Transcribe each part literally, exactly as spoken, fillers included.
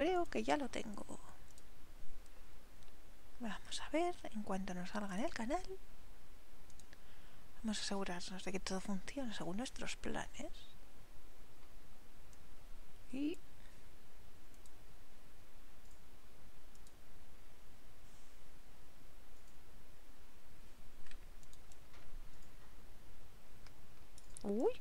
Creo que ya lo tengo. Vamos a ver, en cuanto nos salga en el canal, vamos a asegurarnos de que todo funcione según nuestros planes. Y... ¡Uy!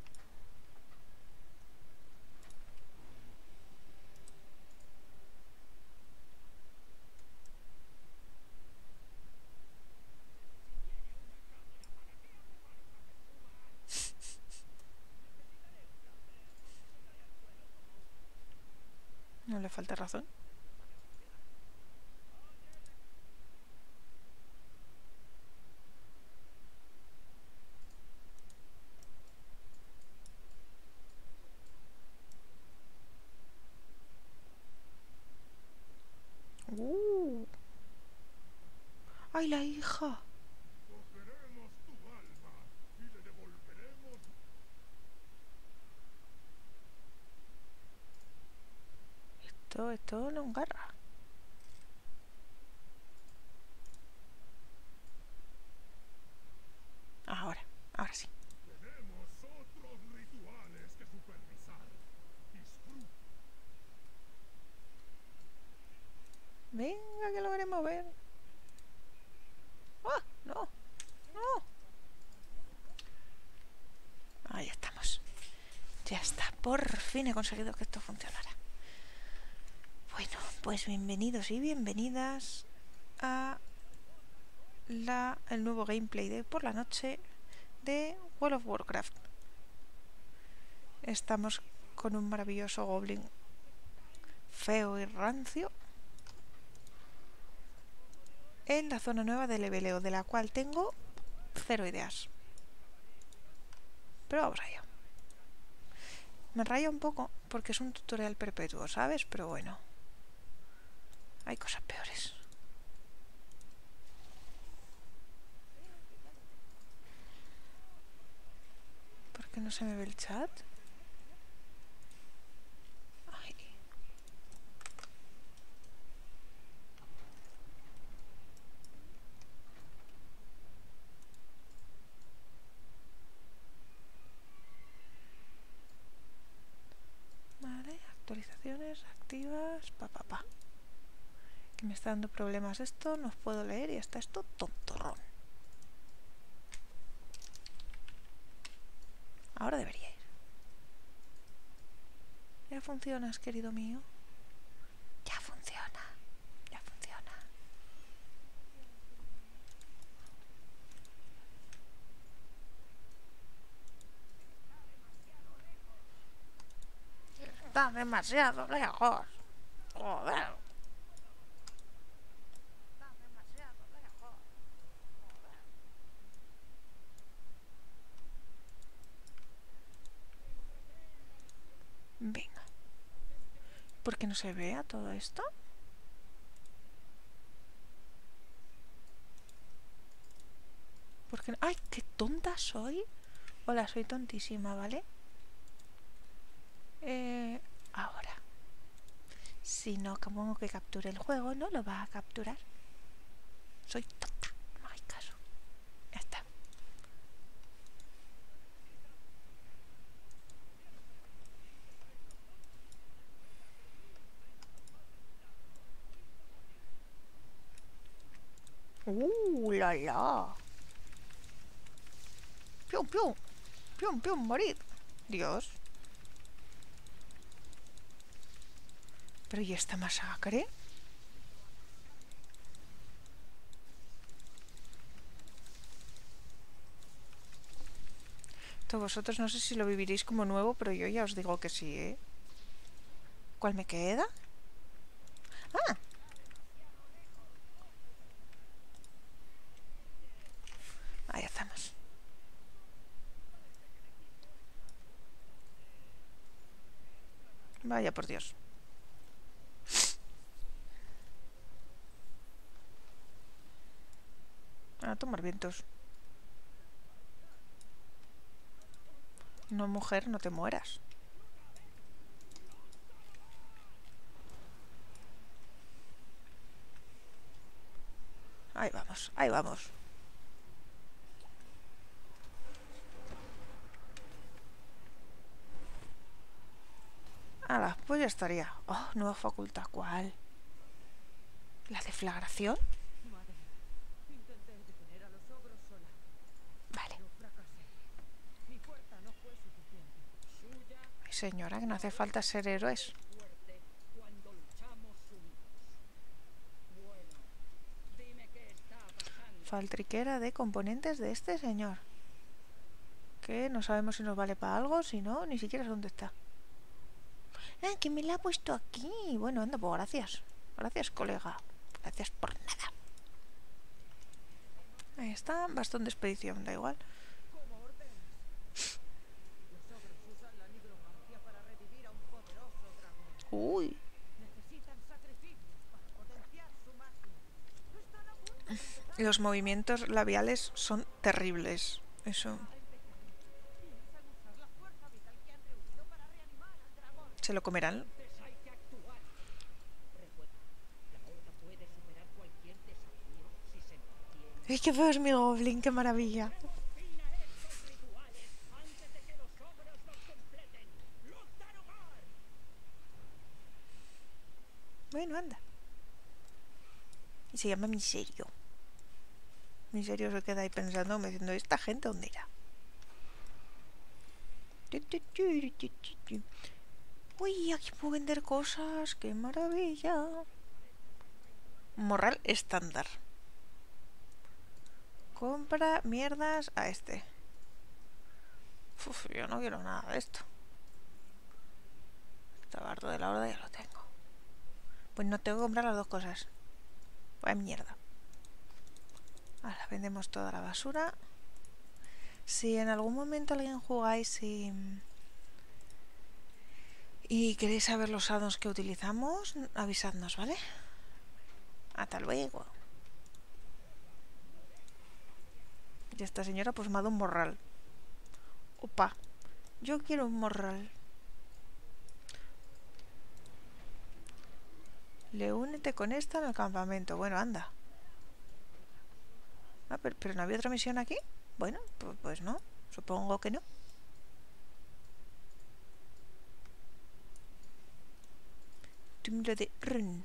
No le falta razón. ¡Uh! ¡Ay, la hija! Cogeremos tu alma y le devolveremos. Esto, esto no engarra. Ahora, ahora sí. Tenemos otros rituales que supervisar. Disfruta. Venga, que lo queremos ver. ¡Ah! ¡No! ¡No! Ahí estamos. Ya está. Por fin he conseguido que esto funcionara. Bueno, pues bienvenidos y bienvenidas a la, el nuevo gameplay de por la noche de World of Warcraft. Estamos con un maravilloso goblin feo y rancio en la zona nueva de leveleo, de la cual tengo cero ideas. Pero vamos allá. Me raya un poco porque es un tutorial perpetuo, ¿sabes? Pero bueno, hay cosas peores. ¿Por qué no se me ve el chat? Ay. Vale, actualizaciones activas, pa pa pa. Que me está dando problemas esto, no os puedo leer y está esto tontorrón. Ahora debería ir. ¿Ya funcionas, querido mío? Ya funciona, ya funciona. Está demasiado lejos. Joder. Venga. ¿Por qué no se vea todo esto? ¿Por qué no? ¡Ay, qué tonta soy! Hola, soy tontísima, ¿vale? Eh, ahora. Si no pongo que capture el juego, no lo va a capturar. Soy tonta, no hay caso. Ya está. ¡Uh, la la! ¡Pium, pium! ¡Pium, pium! ¡Morid! Dios. ¿Pero y esta masacre? Todos vosotros no sé si lo viviréis como nuevo, pero yo ya os digo que sí, ¿eh? ¿Cuál me queda? ¡Ah! Ahí estamos. Vaya por Dios. A tomar vientos. No, mujer, no te mueras. Ahí vamos, ahí vamos. Hala, pues ya estaría. Oh, nueva facultad. ¿Cuál? ¿La deflagración? Madre, intenté detener a los ogros sola, Vale. pero fracasé. Mi fuerza no fue suficiente. Suya Ay, señora, que no hace falta ser héroes. fuerte cuando luchamos unidos. Bueno, dime qué está pasando. Faltriquera de componentes de este señor. Que no sabemos si nos vale para algo, si no, ni siquiera sé dónde está. Ah, que me la ha puesto aquí. Bueno, anda, pues gracias. Gracias, colega. Gracias por nada. Ahí está, bastón de expedición, da igual. Como ordenas. Los ogros usan la nigromancia para revivir a un poderoso dragón. Uy. Necesitan sacrificios para potenciar su magia. Están a punto de empezar Los movimientos labiales son terribles. Eso. a empezar. Piensan usar la fuerza vital que han reunido para reanimar al dragón. ¿Se lo comerán? Entonces hay que actuar. Recuerda, la horda puede superar cualquier desafío si se mantiene. ¡Ay, qué feo es mi goblin! ¡Qué maravilla! Confina estos rituales antes de que los ogros los completen. ¡Lothar! Bueno, anda. Y se llama Miserio. Miserio se queda ahí pensando, me diciendo, ¿esta gente dónde irá? Uy, aquí puedo vender cosas. ¡Qué maravilla! Morral estándar. Compra mierdas a este. Uf, yo no quiero nada de esto. El tabardo de la horda ya lo tengo. Pues no tengo que comprar las dos cosas. Vaya mierda. Ahora vendemos toda la basura. Si en algún momento alguien jugáis y... y queréis saber los addons que utilizamos, avisadnos, ¿vale? Hasta luego. Y esta señora pues me ha dado un morral. Opa, yo quiero un morral. Le únete con esta en el campamento. Bueno, anda. Ah, pero, pero no había otra misión aquí. Bueno, pues, pues no. Supongo que no. Túmulo de Run.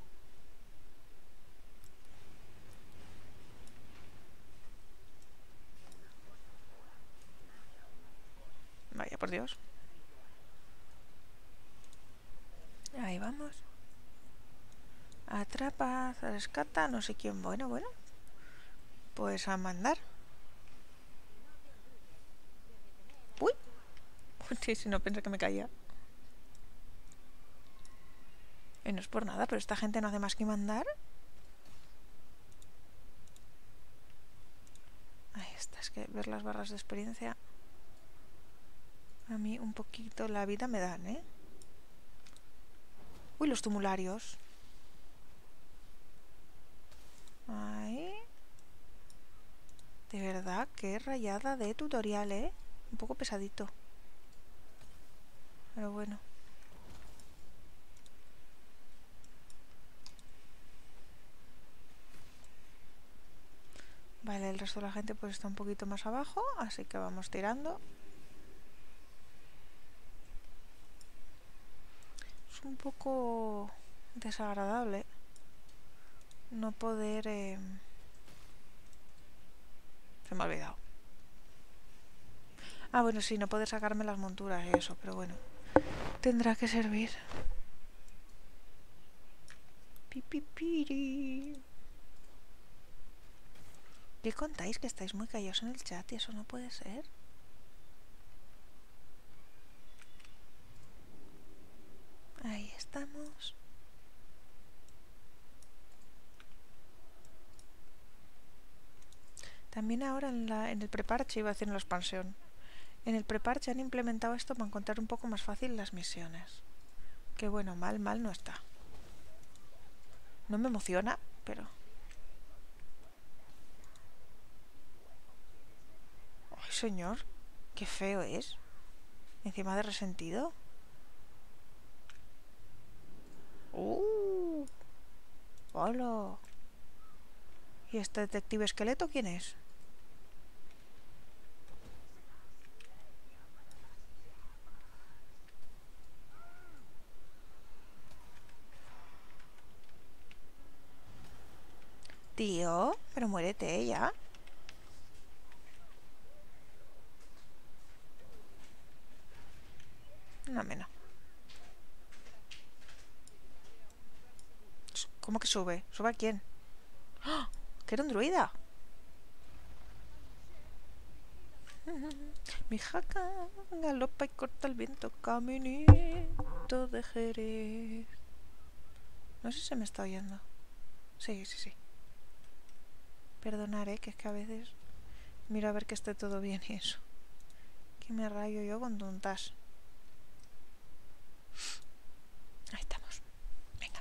Vaya por Dios. Ahí vamos. Atrapa, rescata, no sé quién. Bueno, bueno. Pues a mandar. Uy. Sí, si no pensé que me caía. Y no es por nada, pero esta gente no hace más que mandar. Ahí está, es que ver las barras de experiencia a mí un poquito la vida me dan, ¿eh? Uy, los tumularios. Ahí. De verdad, qué rayada de tutorial, ¿eh? Un poco pesadito. Pero bueno. Vale, el resto de la gente pues está un poquito más abajo, así que vamos tirando. Es un poco desagradable no poder... Eh... Se me ha olvidado. Ah, bueno, sí, no poder sacarme las monturas y eso, pero bueno. Tendrá que servir. Pipipiri. ¿Qué contáis? Que estáis muy callados en el chat y eso no puede ser. Ahí estamos. También ahora en, la, en el preparche, iba a decir en la expansión, en el preparche han implementado esto para encontrar un poco más fácil las misiones. Que bueno, mal, mal no está. No me emociona, pero... ¡Ay, señor! ¡Qué feo es! Encima de resentido. ¡Uh! ¡Hola! ¿Y este detective esqueleto quién es? Tío, pero muérete ya. No, menos. ¿Cómo que sube? ¿Sube a quién? ¡Ah! ¿Que era un druida? Mi jaca galopa y corta el viento, caminito de Jerez. No sé si se me está oyendo. Sí, sí, sí. Perdonad, ¿eh? Que es que a veces miro a ver que esté todo bien y eso. Que me rayo yo con tontas. Ahí estamos. Venga.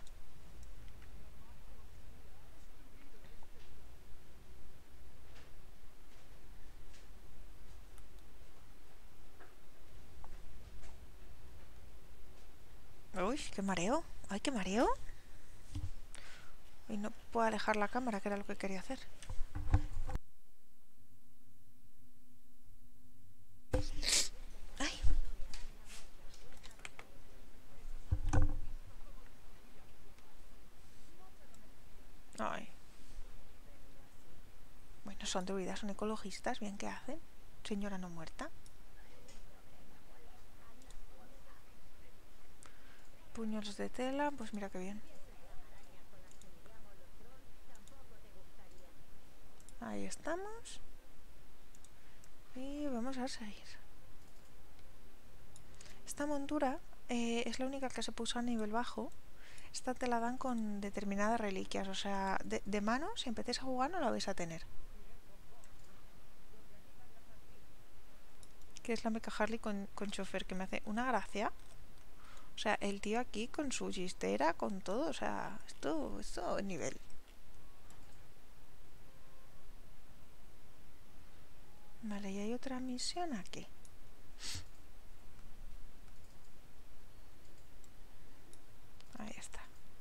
Uy, qué mareo. Ay, qué mareo. Y no puedo alejar la cámara, que era lo que quería hacer. Ay. Ay. Bueno, son druidas, son ecologistas, bien que hacen. Señora no muerta. Puños de tela, pues mira qué bien. Ahí estamos. Y vamos a seguir. Esta montura eh, es la única que se puso a nivel bajo. Esta te la dan con determinadas reliquias. O sea, de, de mano, si empecéis a jugar, no la vais a tener. Que es la Mecha Harley con, con chofer, que me hace una gracia. O sea, el tío aquí con su chistera, con todo. O sea, esto, esto es nivel. Vale, y hay otra misión aquí. Ahí está.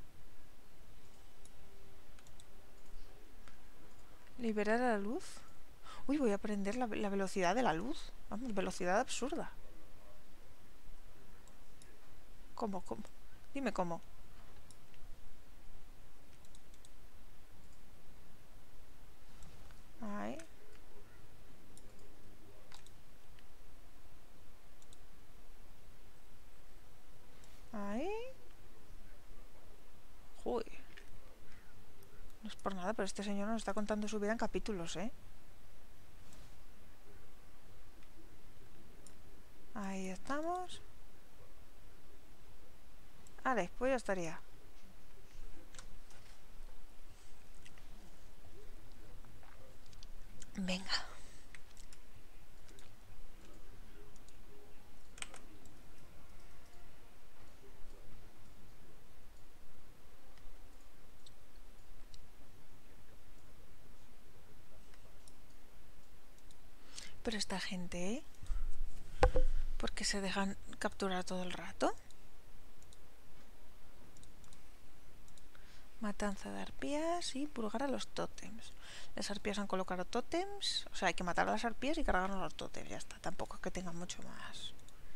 Liberar a la luz. Uy, voy a aprender la, la velocidad de la luz. Vamos, velocidad absurda. ¿Cómo, cómo? Dime cómo. Ahí. Ahí. Uy. No es por nada, pero este señor nos está contando su vida en capítulos, ¿eh? Ahí estamos. Vale, pues ya estaría. Venga. Pero esta gente, ¿eh? ¿Por qué se dejan capturar todo el rato? Matanza de arpías y purgar a los tótems. Las arpías han colocado tótems. O sea, hay que matar a las arpías y cargarnos los tótems. Ya está. Tampoco es que tenga mucho más.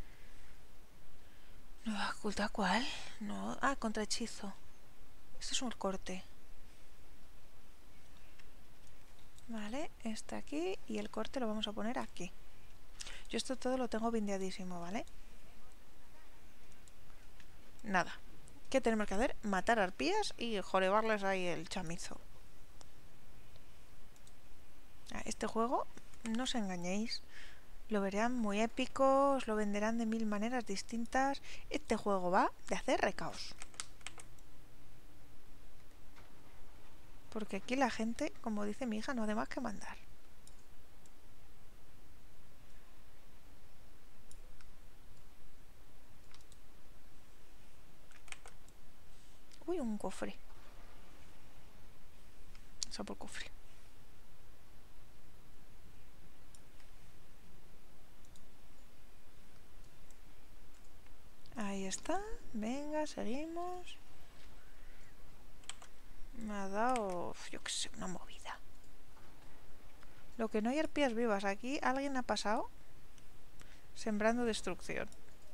¿Nueva oculta cuál? No. Ah, contrahechizo. Este es un corte. Vale, este aquí. Y el corte lo vamos a poner aquí. Yo esto todo lo tengo bindeadísimo, ¿vale? Nada. ¿Qué tenemos que hacer? Matar arpías y jorebarles ahí el chamizo. Este juego, no os engañéis, lo verán muy épico, os lo venderán de mil maneras distintas. Este juego va de hacer recaos. Porque aquí la gente, como dice mi hija, no hace más que mandar. Uy, un cofre. Sapo el cofre. Ahí está. Venga, seguimos. Me ha dado, yo qué sé, una movida. Lo que no hay arpías vivas. Aquí alguien ha pasado sembrando destrucción.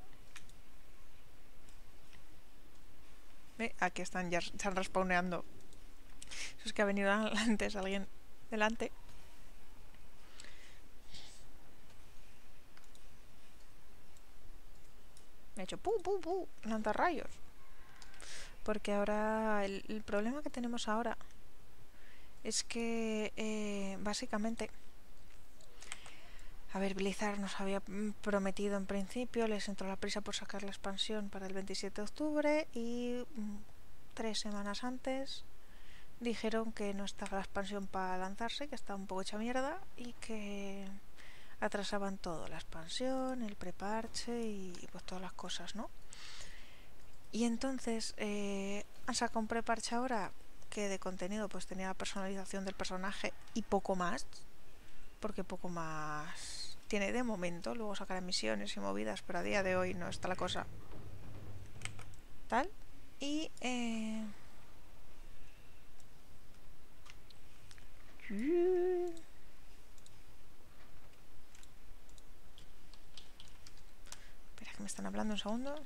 ¿Ve? Aquí están, ya están respawneando. Eso es que ha venido antes alguien delante. Me ha hecho pu, pu, pu, lanzarrayos. Porque ahora, el, el problema que tenemos ahora es que, eh, básicamente, a ver, Blizzard nos había prometido en principio, les entró la prisa por sacar la expansión para el veintisiete de octubre y mm, tres semanas antes dijeron que no estaba la expansión para lanzarse, que estaba un poco hecha mierda y que atrasaban todo, la expansión, el preparche y pues todas las cosas, ¿no? Y entonces eh, han sacado un preparche ahora que de contenido pues tenía la personalización del personaje y poco más, porque poco más tiene de momento, luego sacará misiones y movidas, pero a día de hoy no está la cosa tal. Y eh... espera que me están hablando un segundo.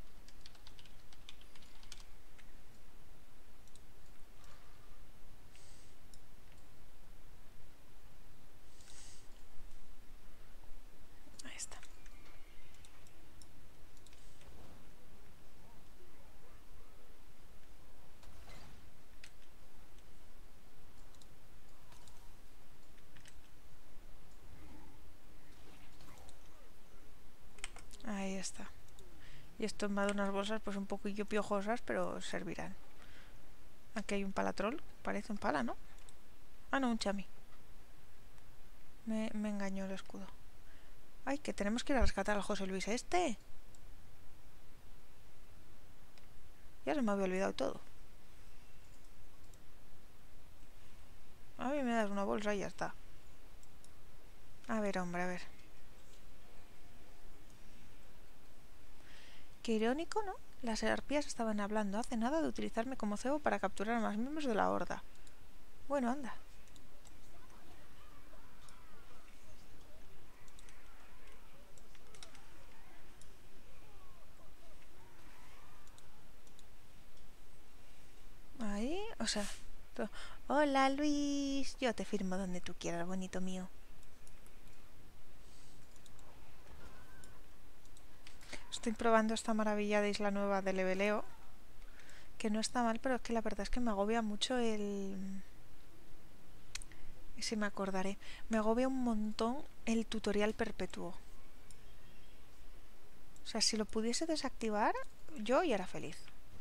Ahí está. Ahí está. Y esto en vez de unas bolsas pues un poquillo piojosas, pero servirán. Aquí hay un palatrol, parece un pala, ¿no? Ah, no, un chami. Me, me engañó el escudo. Ay, que tenemos que ir a rescatar al José Luis este. Ya se me había olvidado todo. A mí me das una bolsa y ya está. A ver, hombre, a ver. Qué irónico, ¿no? Las arpías estaban hablando hace nada de utilizarme como cebo para capturar a más miembros de la horda. Bueno, anda. Ahí, o sea... to- Hola, Luis. Yo te firmo donde tú quieras, bonito mío. Estoy probando esta maravilla de isla nueva de leveleo. Que no está mal, pero es que la verdad es que me agobia mucho el... Si me acordaré. Me agobia un montón el tutorial perpetuo. O sea, si lo pudiese desactivar, yo ya era feliz.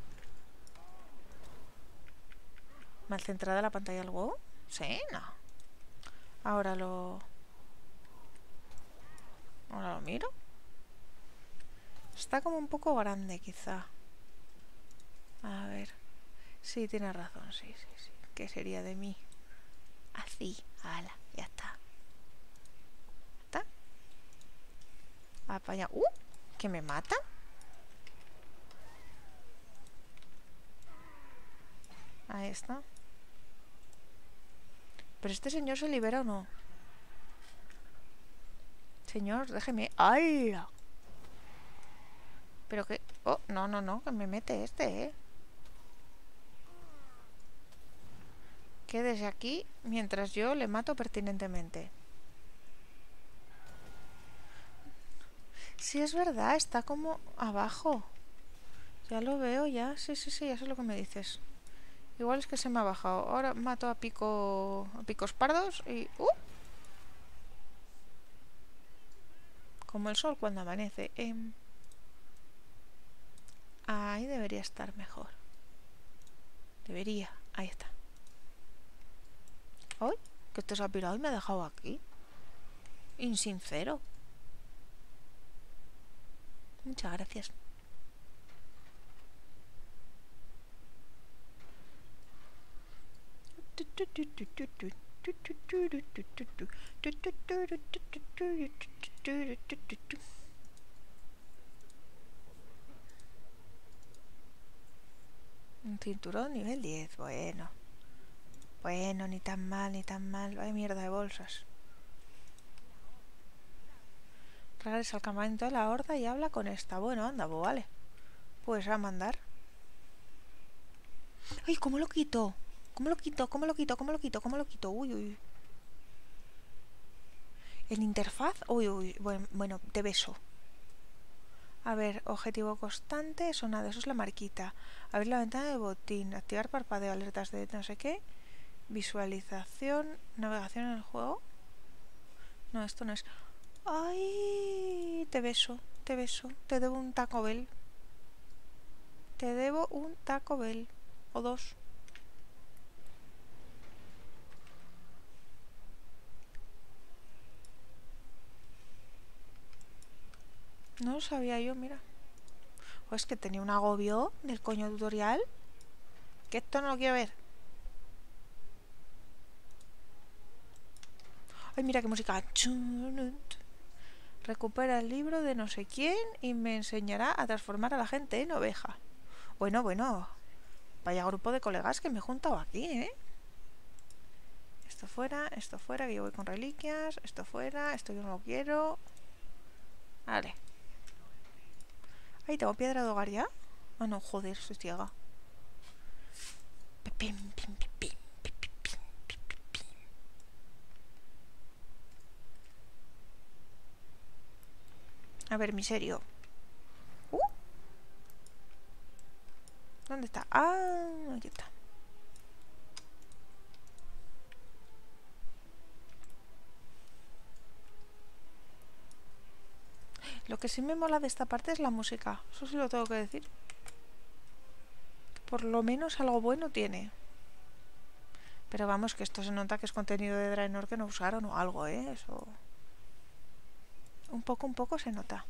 ¿Mal centrada la pantalla del WoW? Sí, no. Ahora lo... Ahora lo miro. Está como un poco grande, quizá. A ver. Sí, tienes razón, sí, sí, sí. ¿Qué sería de mí? Así, ala, ya está. ¿Está? Apaña. ¡Uh! ¿Que me mata? Ahí está. ¿Pero este señor se libera o no? Señor, déjeme. ¡Hala! Pero que... Oh, no, no, no, que me mete este, ¿eh? Quédese aquí mientras yo le mato pertinentemente. Sí, es verdad, está como abajo. Ya lo veo, ya. Sí, sí, sí, eso es lo que me dices. Igual es que se me ha bajado. Ahora mato a pico... a picos pardos y... ¡Uh! Como el sol cuando amanece. Eh... Ahí debería estar mejor. Debería. Ahí está. ¡Ay! Que esto se ha pirado y me ha dejado aquí. Insincero. Muchas gracias. Un cinturón nivel diez, bueno. Bueno, ni tan mal, ni tan mal. Vaya mierda de bolsas. Regresa al campamento de la horda y habla con esta. Bueno, anda, pues vale. Pues a mandar. ¡Ay, cómo lo quito! ¿Cómo lo quito? ¿Cómo lo quito? ¿Cómo lo quito? ¿Cómo lo quito? Uy, uy. ¿En interfaz? Uy, uy. Bueno, bueno, te beso. A ver, objetivo constante. Eso nada, eso es la marquita. Abrir la ventana de botín. Activar parpadeo, alertas de no sé qué. Visualización. Navegación en el juego. No, esto no es. ¡Ay! Te beso, te beso. Te debo un Taco Bell. Te debo un Taco Bell. O dos. No lo sabía yo, mira. O es que tenía un agobio del coño tutorial. Que esto no lo quiero ver. Ay, mira qué música. Recupera el libro de no sé quién y me enseñará a transformar a la gente en oveja. Bueno, bueno. Vaya grupo de colegas que me he juntado aquí, ¿eh? Esto fuera, esto fuera, que yo voy con reliquias. Esto fuera, esto yo no lo quiero. Vale. Ahí tengo piedra de hogar ya. Ah, no, joder, estoy ciega. Pim, pim, pim, pim. A ver, miserio. Uh. ¿Dónde está? Ah, aquí está. Lo que sí me mola de esta parte es la música. Eso sí lo tengo que decir. Por lo menos algo bueno tiene. Pero vamos, que esto se nota que es contenido de Draenor que no usaron o algo, ¿eh? Eso... Un poco, un poco se nota.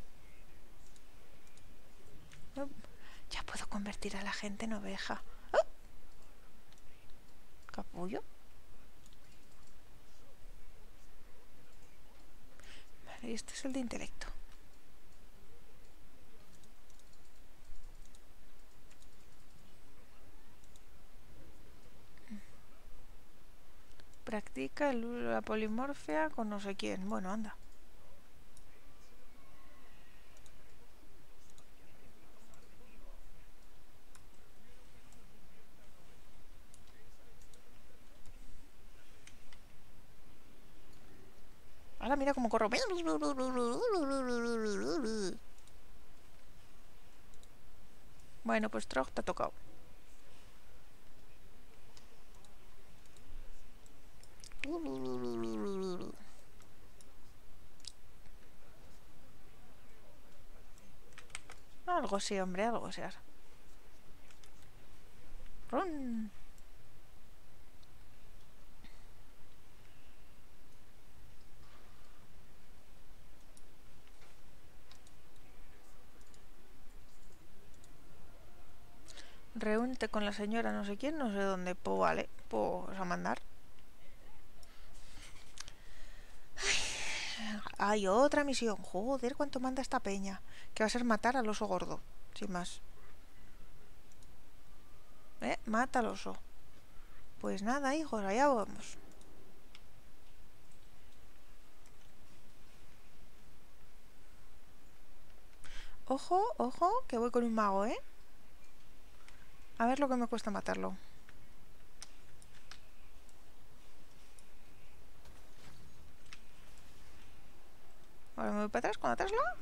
Ya puedo convertir a la gente en oveja. ¡Oh! ¿Capullo? Vale, y este es el de intelecto. Practica la polimorfia con no sé quién. Bueno, anda. Ahora mira cómo corro. Bueno, pues Trog te ha tocado. Algo sí, hombre, algo sí. Run. Reúnete con la señora no sé quién, no sé dónde. Pues vale, pues a mandar. Hay otra misión. Joder, cuánto manda esta peña. Que va a ser matar al oso gordo. Sin más. Eh, mata al oso. Pues nada, hijos, allá vamos. Ojo, ojo, que voy con un mago, ¿eh? A ver lo que me cuesta matarlo. Ahora me voy para atrás, con atrás lo.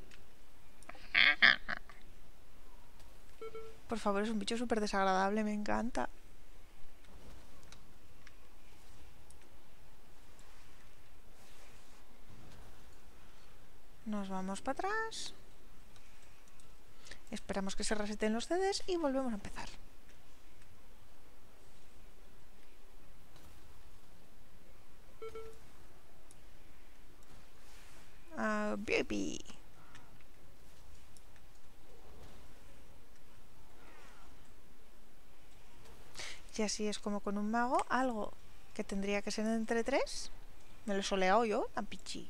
Por favor, es un bicho súper desagradable, me encanta. Nos vamos para atrás. Esperamos que se reseten los C Ds y volvemos a empezar. Uh, baby. Y así es como con un mago, algo que tendría que ser entre tres. Me lo he soleado yo, tan pichi.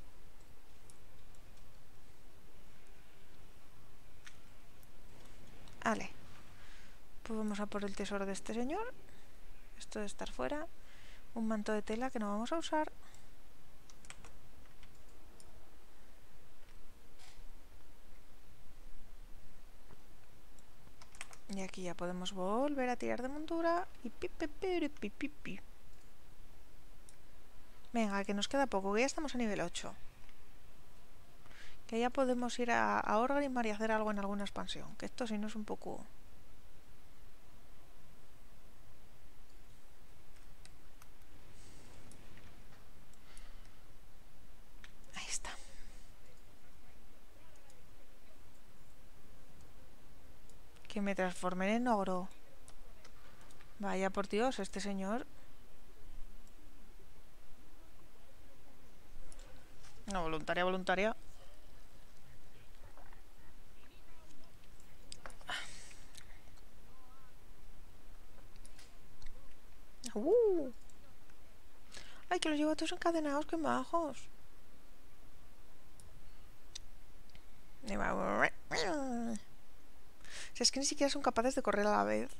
Vale. Pues vamos a por el tesoro de este señor. Esto de estar fuera. Un manto de tela que no vamos a usar. Y aquí ya podemos volver a tirar de montura. Y pi, pi, pi, pi, pi, pi. Venga, que nos queda poco, que ya estamos a nivel ocho. Que ya podemos ir a, a Orgrimmar y hacer algo en alguna expansión. Que esto si no es un poco... Ahí está. Que me transformen en ogro. Vaya por Dios, este señor... No, voluntaria, voluntaria. Uh. Ay, que los llevo a todos encadenados, qué majos. Si es que ni siquiera son capaces de correr a la vez.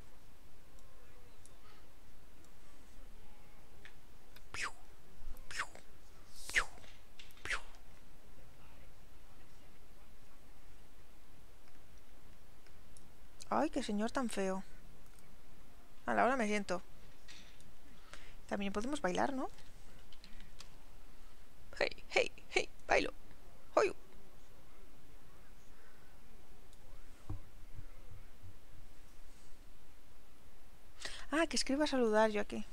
Ay, qué señor tan feo. A la hora me siento. También podemos bailar, ¿no? Hey, hey, hey, bailo. Hoy. Ah, que escriba saludar yo aquí.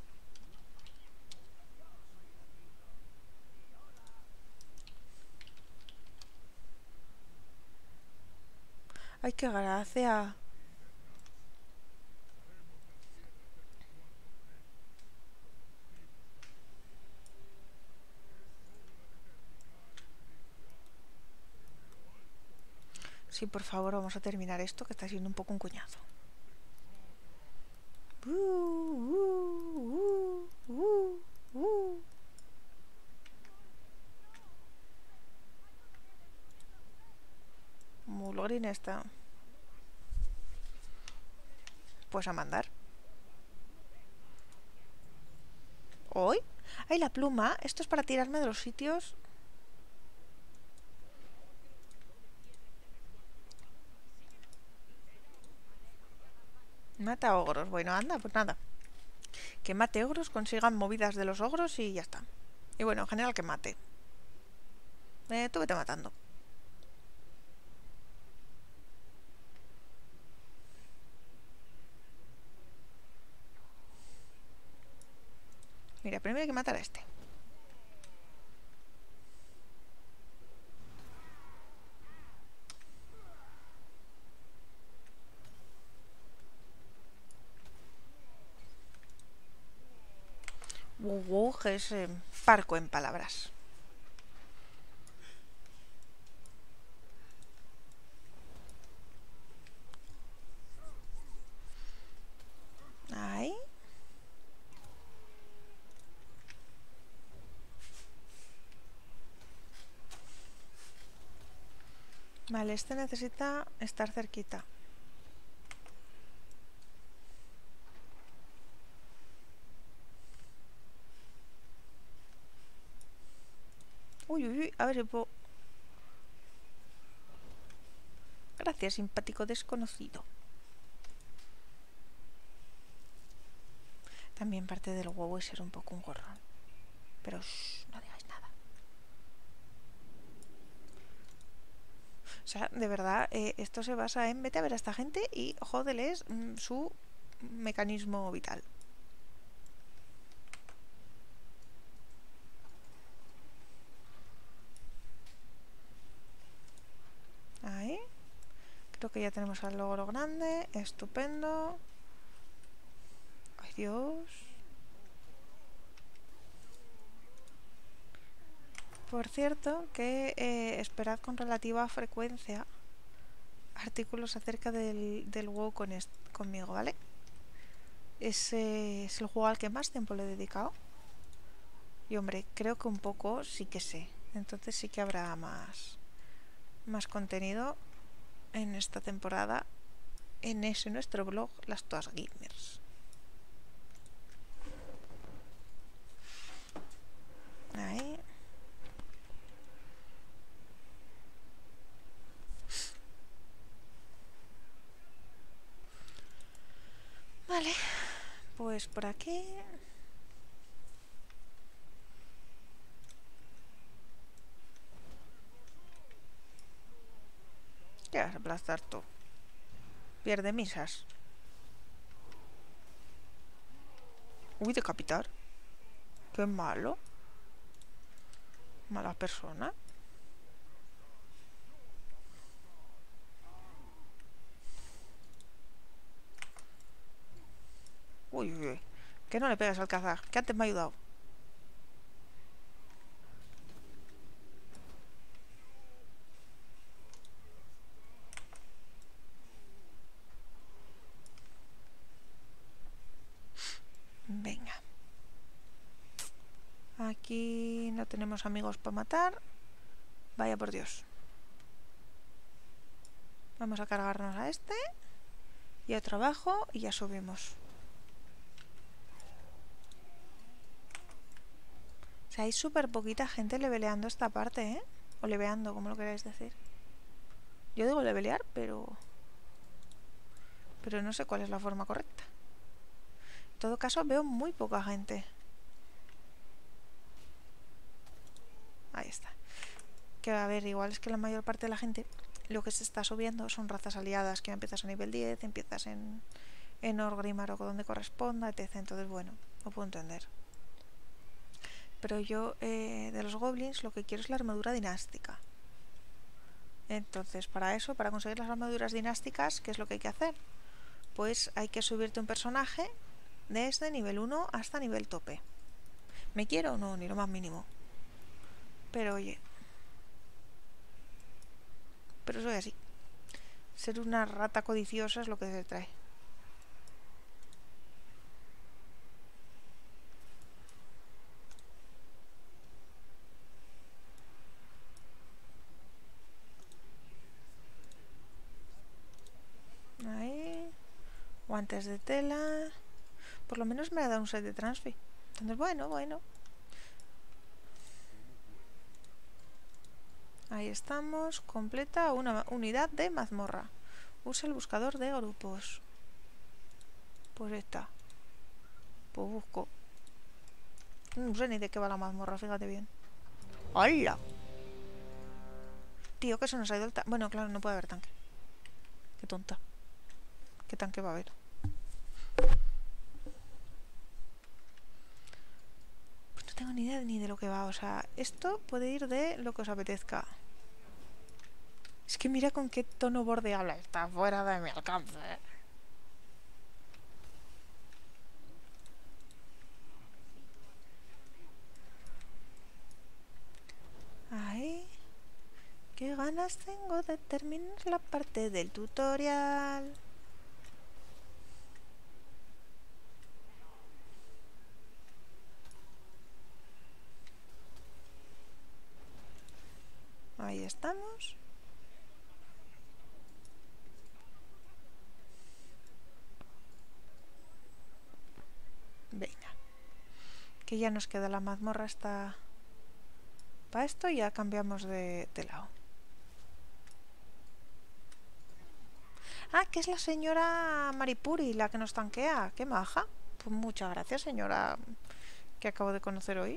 Ay, qué gracia. Sí, por favor, vamos a terminar esto, que está siendo un poco un coñazo. Uh, uh, uh, uh, uh. Mulgrin está. Pues a mandar. ¿Hoy? ¡Ay, la pluma! Esto es para tirarme de los sitios. Mata ogros. Bueno, anda, pues nada. Que mate ogros, consigan movidas de los ogros y ya está. Y bueno, en general que mate. Eh, tú vete matando. Mira, primero hay que matar a este. Wow, es eh, parco en palabras. Ahí. Vale, este necesita estar cerquita. Uy, uy, uy, a ver si puedo... Gracias, simpático desconocido. También parte del huevo es ser un poco un gorrón. Pero shh, no digáis nada. O sea, de verdad, eh, esto se basa en vete a ver a esta gente y jódeles mmm, su mecanismo vital. Ahí. Creo que ya tenemos al logro grande. Estupendo. Ay, Dios. Por cierto, que eh, esperad con relativa frecuencia artículos acerca del, del WoW con conmigo, ¿vale? Ese es el juego al que más tiempo le he dedicado. Y hombre, creo que un poco sí que sé. Entonces sí que habrá más, más contenido en esta temporada en ese nuestro blog, Las Toas Gamers. Pues por aquí... ¿Qué vas a aplastar tú? Pierde misas. Uy, decapitar. Qué malo. Mala persona. Uy, uy, uy. Que no le pegas al cazar, que antes me ha ayudado. Venga. Aquí no tenemos amigos para matar. Vaya por Dios. Vamos a cargarnos a este. Y otro abajo y ya subimos. O sea, hay súper poquita gente leveleando esta parte, ¿eh? O leveando, como lo queráis decir. Yo digo levelear, pero... Pero no sé cuál es la forma correcta. En todo caso, veo muy poca gente. Ahí está. Que a ver, igual es que la mayor parte de la gente lo que se está subiendo son razas aliadas, que empiezas a nivel diez, empiezas en, en Orgrimmar o donde corresponda, etcétera. Entonces, bueno, lo puedo entender. Pero yo, eh, de los goblins, lo que quiero es la armadura dinástica. Entonces, para eso, para conseguir las armaduras dinásticas, ¿qué es lo que hay que hacer? Pues hay que subirte un personaje desde nivel uno hasta nivel tope. ¿Me quiero? No, ni lo más mínimo. Pero oye... Pero soy así. Ser una rata codiciosa es lo que se trae. Ahí. Guantes de tela. Por lo menos me ha dado un set de transfi. Entonces, bueno, bueno. Ahí estamos. Completa una unidad de mazmorra. Usa el buscador de grupos. Pues está. Pues busco. No sé ni de qué va la mazmorra, fíjate bien. ¡Hala! Tío, que se nos ha ido el tanque. Bueno, claro, no puede haber tanque. Qué tonta. ¿Qué tanque va a haber? Pues no tengo ni idea ni de lo que va. O sea, esto puede ir de lo que os apetezca. Es que mira con qué tono borde habla. Está fuera de mi alcance. Ahí. Qué ganas tengo de terminar la parte del tutorial. Ahí estamos. Venga. Que ya nos queda la mazmorra hasta... Para esto ya cambiamos de, de lado. Ah, que es la señora Maripuri, la que nos tanquea. Qué maja. Pues muchas gracias, señora, que acabo de conocer hoy.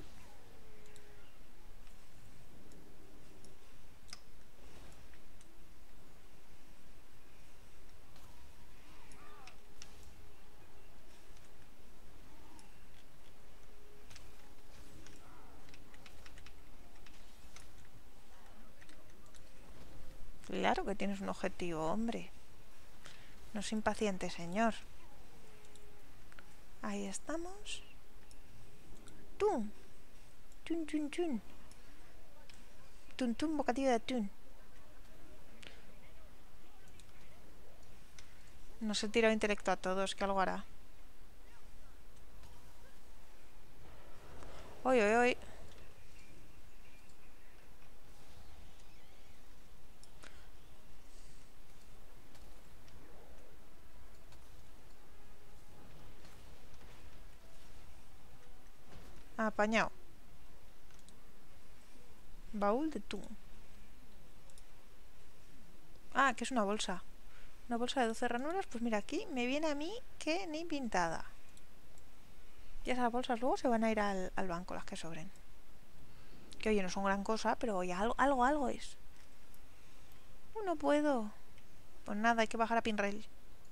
Claro que tienes un objetivo, hombre. No es impaciente, señor. Ahí estamos. ¡Tum! ¡Tun, tun, tun! ¡Tun, tun! Bocadillo de atún. No se tira intelecto a todos, que algo hará. ¡Oy, oy, oy! Apañado. Baúl de tú. Ah, que es una bolsa. Una bolsa de doce ranuras. Pues mira, aquí me viene a mí que ni pintada. Y esas bolsas luego se van a ir al, al banco, las que sobren. Que oye, no son gran cosa, pero oye, algo, algo, algo es. No, no puedo. Pues nada, hay que bajar a Pinrail.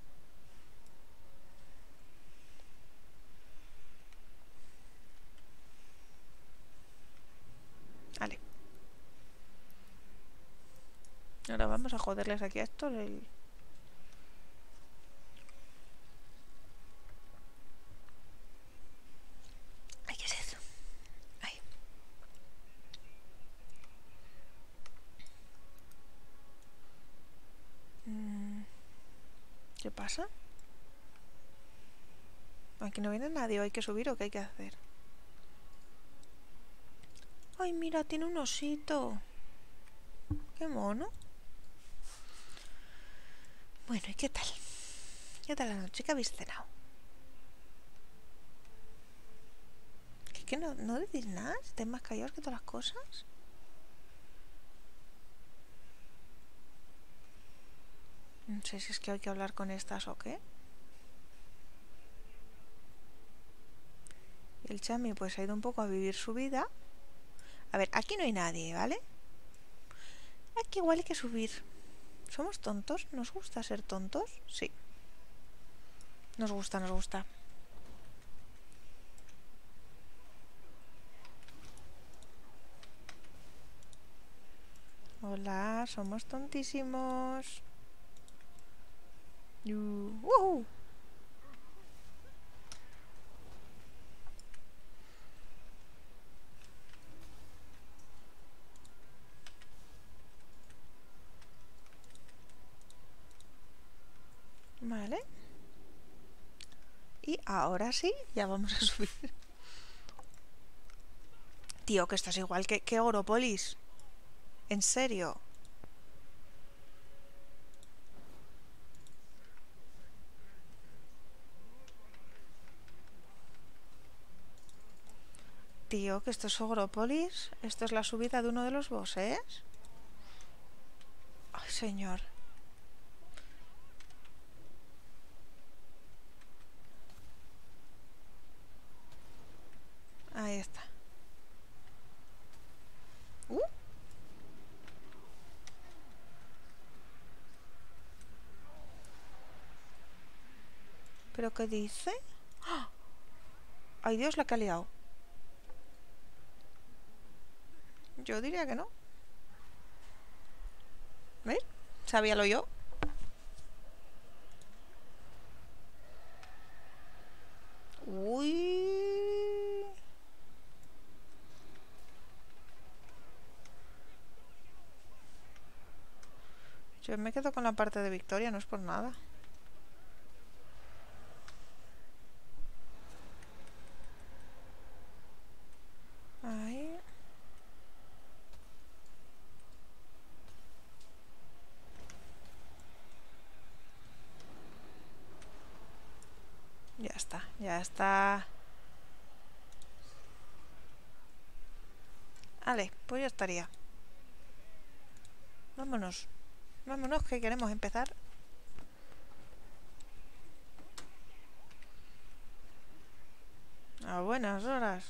Vale. Ahora vamos a joderles aquí a estos el... Ay, ¿qué es eso? Ay. Mm. ¿Qué pasa? Aquí no viene nadie, ¿o hay que subir o qué hay que hacer? Ay, mira, tiene un osito. Qué mono. Bueno, ¿y qué tal? ¿Qué tal la noche? ¿Qué habéis cenado? ¿Qué, qué no, no decís nada? ¿Estáis más callados que todas las cosas? No sé si es que hay que hablar con estas o qué. Y el Chami pues ha ido un poco a vivir su vida. A ver, aquí no hay nadie, ¿vale? Aquí igual hay que subir. ¿Somos tontos? ¿Nos gusta ser tontos? Sí. Nos gusta, nos gusta. Hola, somos tontísimos. Uh, ¡Woohoo! Vale. Y ahora sí, ya vamos a subir. Tío, que esto es igual que, que Oropolis. ¿En serio? Tío, que esto es Oropolis. Esto es la subida de uno de los bosses. Ay, señor. Ahí está. Uh. ¿Pero qué dice? ¡Oh! Ay, Dios, la que ha liado. Yo diría que no. ¿Ves? Sabíalo yo. Uy. Yo me quedo con la parte de victoria, no es por nada. Ahí. Ya está, ya está. Vale, pues ya estaría. Vámonos. Vámonos, que queremos empezar. A buenas horas.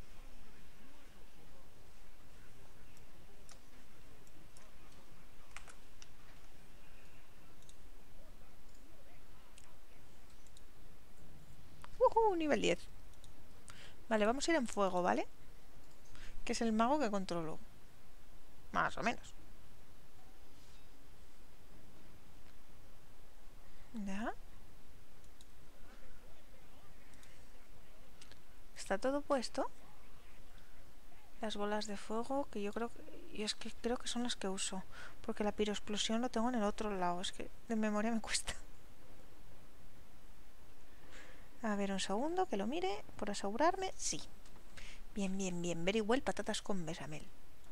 Uh, nivel diez. Vale, vamos a ir en fuego, ¿vale? Que es el mago que controlo. Más o menos. Ya. Está todo puesto. Las bolas de fuego, que yo creo que... Y es que creo que son las que uso. Porque la piroexplosión lo tengo en el otro lado. Es que de memoria me cuesta. A ver, un segundo, que lo mire. Por asegurarme. Sí. Bien, bien, bien. Very well, patatas con besamel.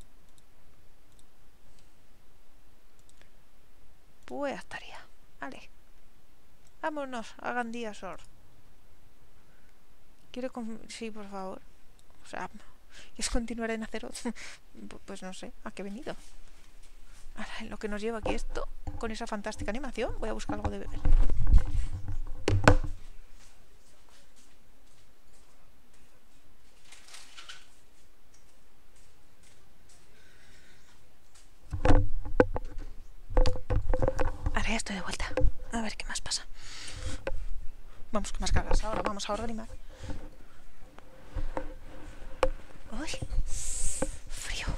Pues ya estaría. Vale. Vámonos. Hagan día, Sor. Quiero... Sí, por favor. O sea... ¿Quieres continuar en Azeroth? Pues no sé, ¿a qué he venido? Ahora, en lo que nos lleva aquí esto, con esa fantástica animación, voy a buscar algo de beber. Vamos, que más cargas ahora. Vamos a Orgrimmar. ¡Uy! Frío.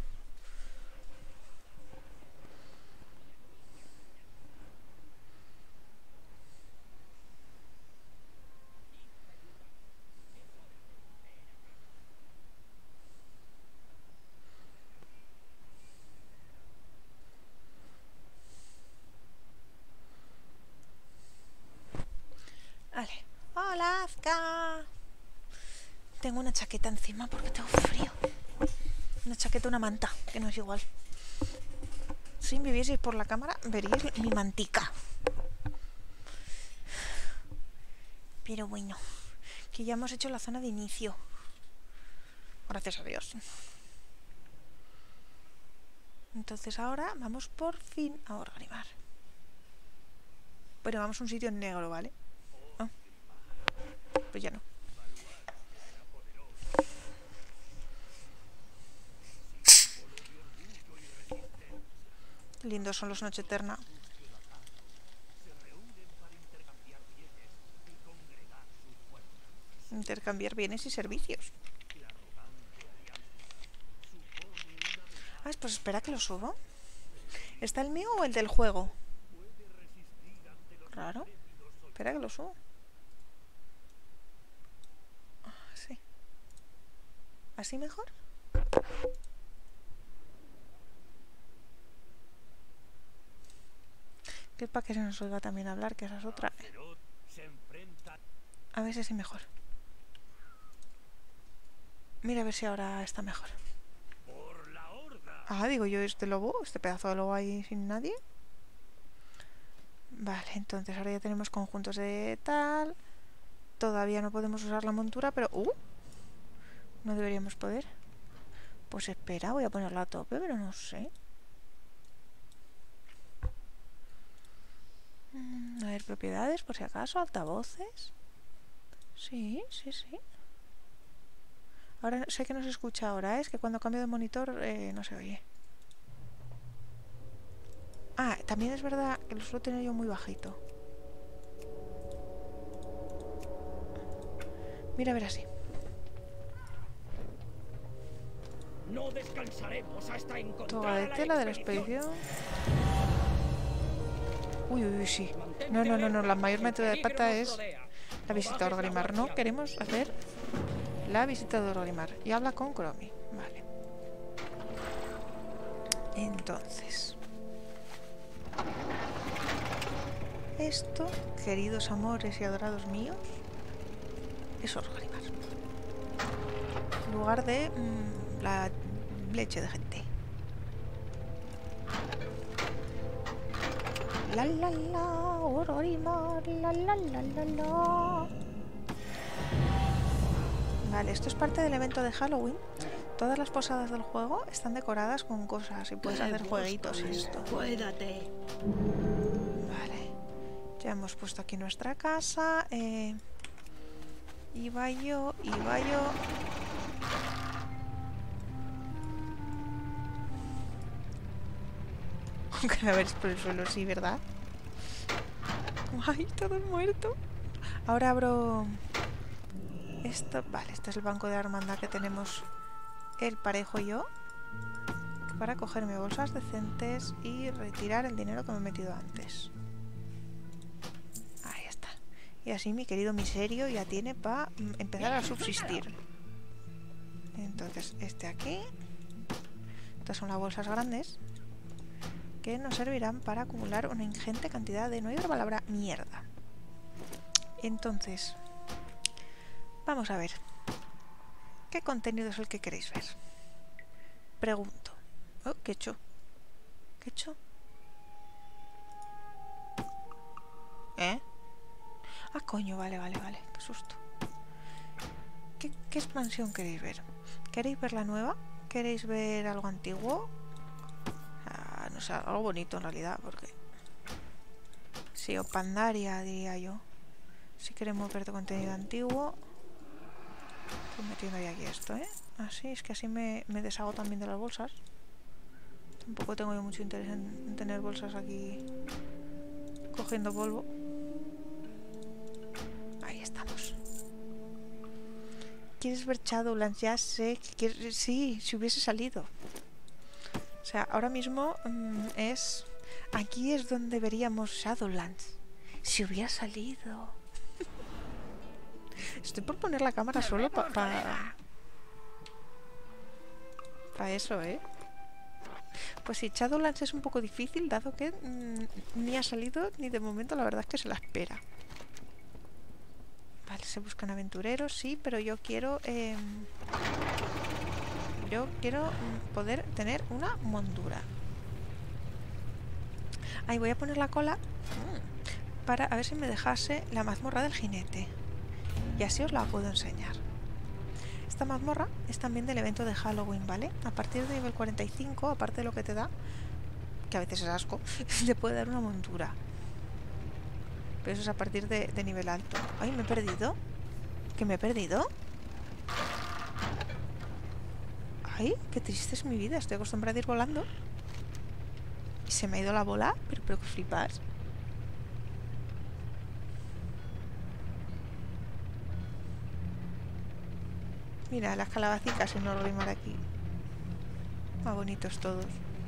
Vale. ¡Hola, Azka! Tengo una chaqueta encima porque tengo frío. Una chaqueta, una manta, que no es igual. Si me vieseis por la cámara, veríais mi mantica. Pero bueno, que ya hemos hecho la zona de inicio. Gracias a Dios. Entonces ahora vamos por fin a Orgrimmar. Bueno, vamos a un sitio negro, ¿vale? Oh. Pues ya no. Qué lindos son los Noche Eterna. Intercambiar bienes y servicios. Ah, pues espera que lo subo. ¿Está el mío o el del juego? Raro. Espera que lo subo. Así. ¿Así mejor? Que es para que se nos oiga también hablar, que esa es otra. A ver si así mejor. Mira a ver si ahora está mejor. Ah, digo yo, este lobo, este pedazo de lobo ahí sin nadie. Vale, entonces ahora ya tenemos conjuntos de tal. Todavía no podemos usar la montura, pero... ¡Uh! No deberíamos poder. Pues espera, voy a ponerla a tope, pero no sé. Mm, a ver, propiedades, por si acaso, altavoces. Sí, sí, sí. Ahora sé que no se escucha ahora, ¿eh? Es que cuando cambio de monitor eh, no se oye. Ah, también es verdad que lo suelo tener yo muy bajito. Mira, a ver así. No descansaremos hasta encontrar Toga de a la tela de la expedición. expedición. Uy, uy, uy, sí. No, no, no, no. La mayor metida de pata es la visita a Orgrimmar. No queremos hacer la visita de Orgrimmar. Y habla con Chromie. Vale. Entonces. Esto, queridos amores y adorados míos, es Orgrimmar. Lugar de mmm, la leche de gente. La la la, Orgrimmar, la la la la la. Vale, esto es parte del evento de Halloween. Todas las posadas del juego están decoradas con cosas y puedes hacer jueguitos y esto. Cuídate. Vale, ya hemos puesto aquí nuestra casa. Eh, iba yo, iba yo. Aunque a ver, es por el suelo, sí, ¿verdad? Ay, todo muerto. Ahora abro esto. Vale, este es el banco de hermandad que tenemos el parejo y yo, para cogerme bolsas decentes y retirar el dinero que me he metido antes. Ahí está. Y así mi querido miserio ya tiene para empezar a subsistir. Entonces, este aquí. Estas son las bolsas grandes que nos servirán para acumular una ingente cantidad de... No hay otra palabra, mierda. Entonces, vamos a ver. ¿Qué contenido es el que queréis ver? Pregunto. Oh, ¿qué he hecho? ¿Qué he hecho? ¿Eh? Ah, coño, vale, vale, vale. Qué susto. ¿Qué, qué expansión queréis ver? ¿Queréis ver la nueva? ¿Queréis ver algo antiguo? Ah, no sé, algo bonito en realidad, porque... Sí, o Pandaria, diría yo. Si queremos ver de contenido antiguo... Estoy metiendo ya aquí esto, ¿eh? Así, es que así me, me deshago también de las bolsas. Tampoco tengo yo mucho interés en, en tener bolsas aquí cogiendo polvo. quieres ver Shadowlands, ya sé que quieres... Sí, si hubiese salido. O sea, ahora mismo mmm, es... Aquí es donde veríamos Shadowlands. Si hubiera salido. Estoy por poner la cámara solo para... Para pa eso, ¿eh? Pues sí, Shadowlands es un poco difícil, dado que mmm, ni ha salido, ni de momento la verdad es que se la espera. Vale, se buscan aventureros, sí, pero yo quiero... Eh, yo quiero poder tener una montura. Ahí voy a poner la cola mmm, para a ver si me dejase la mazmorra del jinete. Y así os la puedo enseñar. Esta mazmorra es también del evento de Halloween, ¿vale? A partir de nivel cuarenta y cinco, aparte de lo que te da, que a veces es asco, te puede dar una montura. Pero eso es a partir de, de nivel alto. ¡Ay, me he perdido! ¿Que me he perdido? ¡Ay, qué triste es mi vida! Estoy acostumbrada a ir volando. Y se me ha ido la bola, pero, pero que flipas. Mira, las calabacicas en Orgrimmar aquí. Más bonitos todos.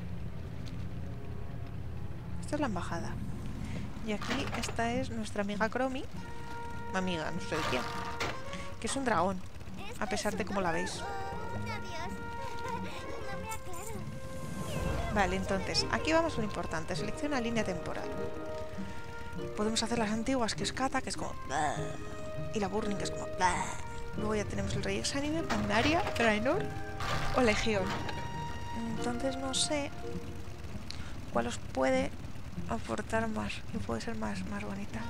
Esta es la embajada. Y aquí esta es nuestra amiga Chromie. Amiga, no sé de quién. Que es un dragón. A pesar de cómo la veis. Vale, entonces, aquí vamos a lo importante. Selecciona línea temporal. Podemos hacer las antiguas, que es Kata, que es como... Y la Burning, que es como... Luego ya tenemos el Rey Exánime, Pandaria, Draenor o Legión. Entonces no sé cuál os puede aportar más, que puede ser más, más bonita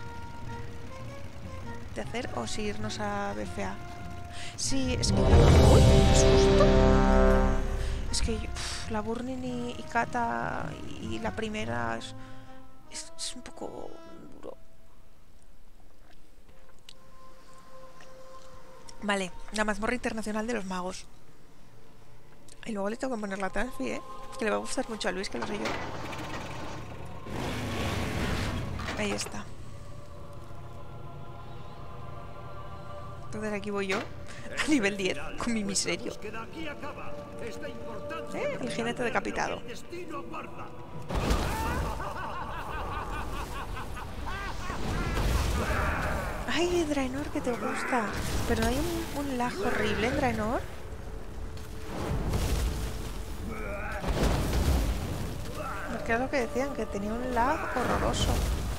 de hacer, o si irnos a B F A. Sí, es que... ¡Uy! ¡Qué susto! Es que uf, la Burning y, y Kata y, y la primera es, es, es un poco duro. Vale, la mazmorra internacional de los magos. Y luego le tengo que poner la transfi, ¿eh? Que le va a gustar mucho a Luis, que lo sé yo. Ahí está. Entonces aquí voy yo, a nivel diez, con mi miserio. ¿Eh? El jinete decapitado. Ay, Draenor, que te gusta. Pero hay un, un lag horrible en Draenor. Porque era lo que decían, que tenía un lag horroroso.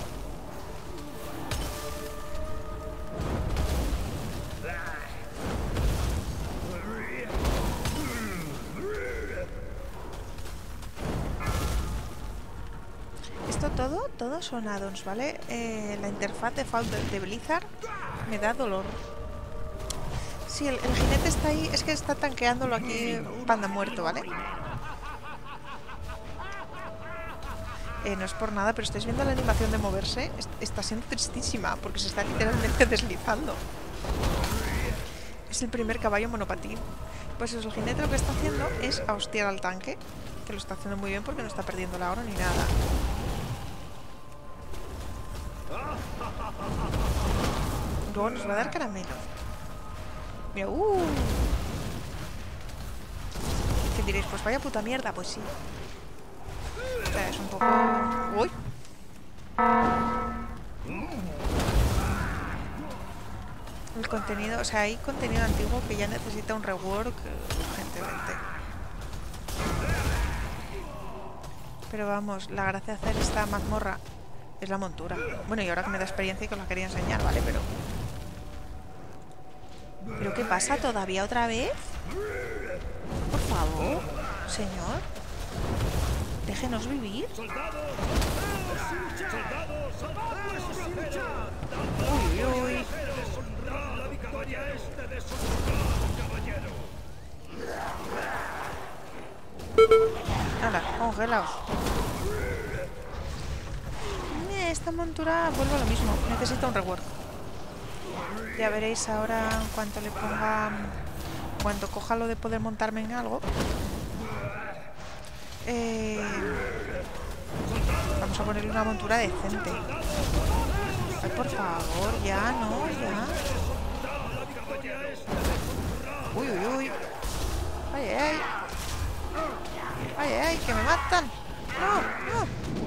Esto todo, todo son addons, ¿vale? Eh, la interfaz de default de Blizzard me da dolor. Sí, el, el jinete está ahí, es que está tanqueándolo aquí Panda muerto, ¿vale? Eh, no es por nada, pero estáis viendo la animación de moverse, está siendo tristísima, porque se está literalmente deslizando. Es el primer caballo monopatín. Pues eso, el jinete lo que está haciendo es hostiar al tanque, que lo está haciendo muy bien porque no está perdiendo la hora ni nada. Luego nos va a dar caramelo. Mira, uh. ¿Qué diréis? Pues vaya puta mierda, pues sí. O sea, es un poco... ¡Uy! El contenido... O sea, hay contenido antiguo que ya necesita un rework urgentemente. Pero vamos, la gracia de hacer esta mazmorra es la montura. Bueno, y ahora que me da experiencia y que os la quería enseñar, ¿vale? Pero... ¿Pero qué pasa? ¿Todavía otra vez? Por favor, señor. Déjenos vivir. Uy, uy. Hala, congelaos. Esta montura vuelve a lo mismo. Necesita un rework. Ya veréis ahora en cuanto le ponga... Cuando coja lo de poder montarme en algo. Eh, vamos a ponerle una montura decente. Ay, por favor, ya, no, ya. Uy, uy, uy. Ay, ay. Ay, ay, que me matan. No, no.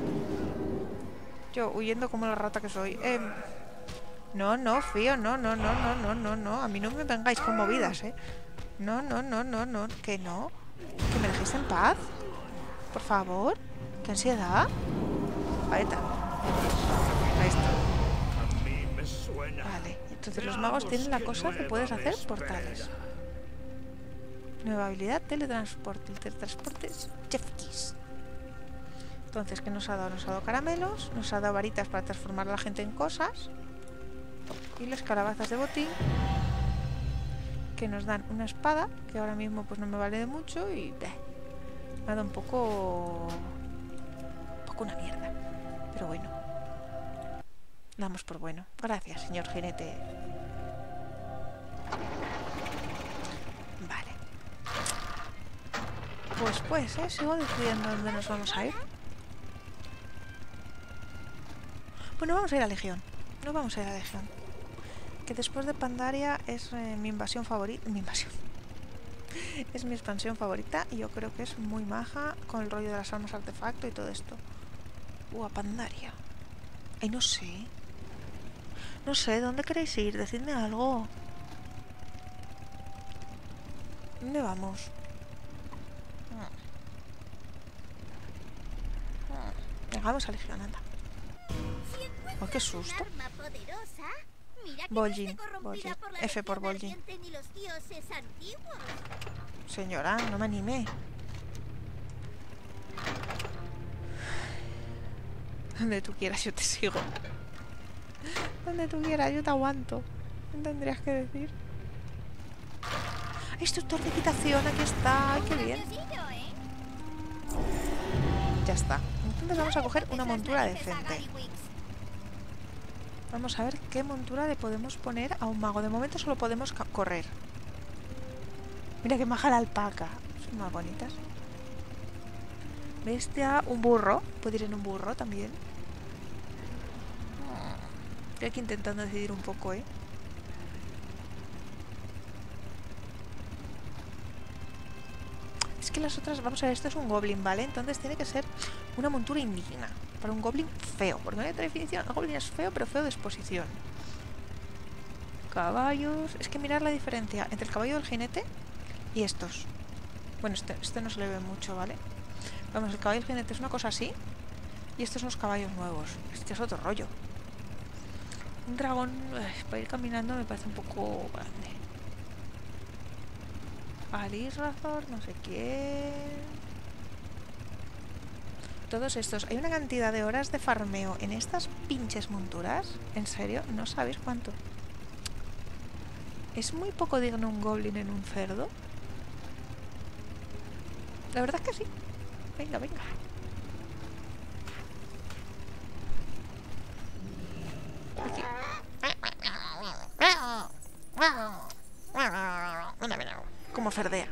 Yo huyendo como la rata que soy. Eh, no, no, fío, no, no, no, no, no, no, no. A mí no me vengáis con movidas, ¿eh? No, no, no, no, no. Que no. Que me dejéis en paz. Por favor. ¿Qué ansiedad? Ahí está. Ahí está. A mí me suena. Vale. Entonces los magos tienen la cosa que puedes hacer portales. Nueva habilidad, teletransporte. El teletransporte es Chef Kiss. Entonces, ¿qué nos ha dado? Nos ha dado caramelos, nos ha dado varitas para transformar a la gente en cosas. Y las calabazas de botín, que nos dan una espada, que ahora mismo pues no me vale de mucho y... Eh, me ha dado un poco... Un poco una mierda. Pero bueno. Damos por bueno. Gracias, señor jinete. Vale. Pues pues, ¿eh? Sigo decidiendo dónde nos vamos a ir. Bueno, vamos a ir a Legión. No vamos a ir a Legión. Que después de Pandaria es eh, mi invasión favorita. Mi invasión. Es mi expansión favorita y yo creo que es muy maja con el rollo de las armas artefacto y todo esto. Uh, a Pandaria. Ay, no sé. No sé, ¿dónde queréis ir? Decidme algo. ¿Dónde vamos? Venga, vamos a Legión, anda. Oh, qué susto. Vol'jin, Vol'jin. F por Vol'jin. Señora, no me animé. Donde tú quieras yo te sigo. Donde tú quieras yo te aguanto. ¿Qué tendrías que decir? Instructor de equitación, aquí está. Ay, qué bien. Ya está. Entonces vamos a coger una montura decente. Vamos a ver qué montura le podemos poner a un mago. De momento solo podemos correr. Mira que maja la alpaca. Son más bonitas. Bestia, un burro. Puede ir en un burro también. Estoy aquí intentando decidir un poco, ¿eh? Es que las otras... Vamos a ver, esto es un goblin, ¿vale? Entonces tiene que ser una montura indigna. Para un goblin feo. Porque no hay otra definición. El goblin es feo, pero feo de exposición. Caballos... Es que mirar la diferencia entre el caballo del jinete y estos. Bueno, este, este no se le ve mucho, ¿vale? Vamos, el caballo del jinete es una cosa así. Y estos son los caballos nuevos. Este es otro rollo. Un dragón, eh, para ir caminando me parece un poco grande. Alisrazor, no sé quién. Todos estos. Hay una cantidad de horas de farmeo en estas pinches monturas. ¿En serio? ¿No sabéis cuánto? ¿Es muy poco digno un goblin en un cerdo? La verdad es que sí. Venga, venga. Aquí. Como cerdea.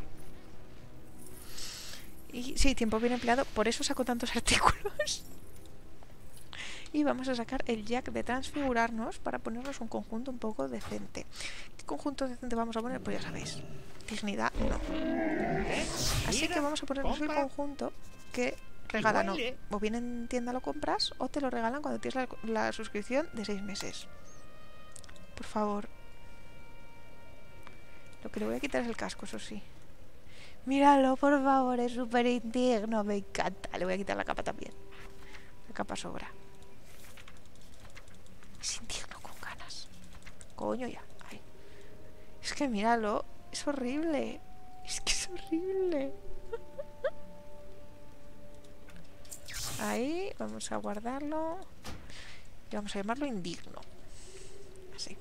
Y sí, tiempo bien empleado. Por eso saco tantos artículos. Y vamos a sacar el jack de transfigurarnos para ponernos un conjunto un poco decente. ¿Qué conjunto decente vamos a poner? Pues ya sabéis. Dignidad, no. Así que vamos a ponernos el conjunto que regalan. O, o bien en tienda lo compras o te lo regalan cuando tienes la, la suscripción de seis meses. Por favor. Lo que le voy a quitar es el casco, eso sí. Míralo, por favor, es súper indigno. Me encanta. Le voy a quitar la capa también. La capa sobra. Es indigno con ganas. Coño ya. Ay. Es que míralo. Es horrible. Es que es horrible. Ahí. Vamos a guardarlo. Y vamos a llamarlo indigno. Así.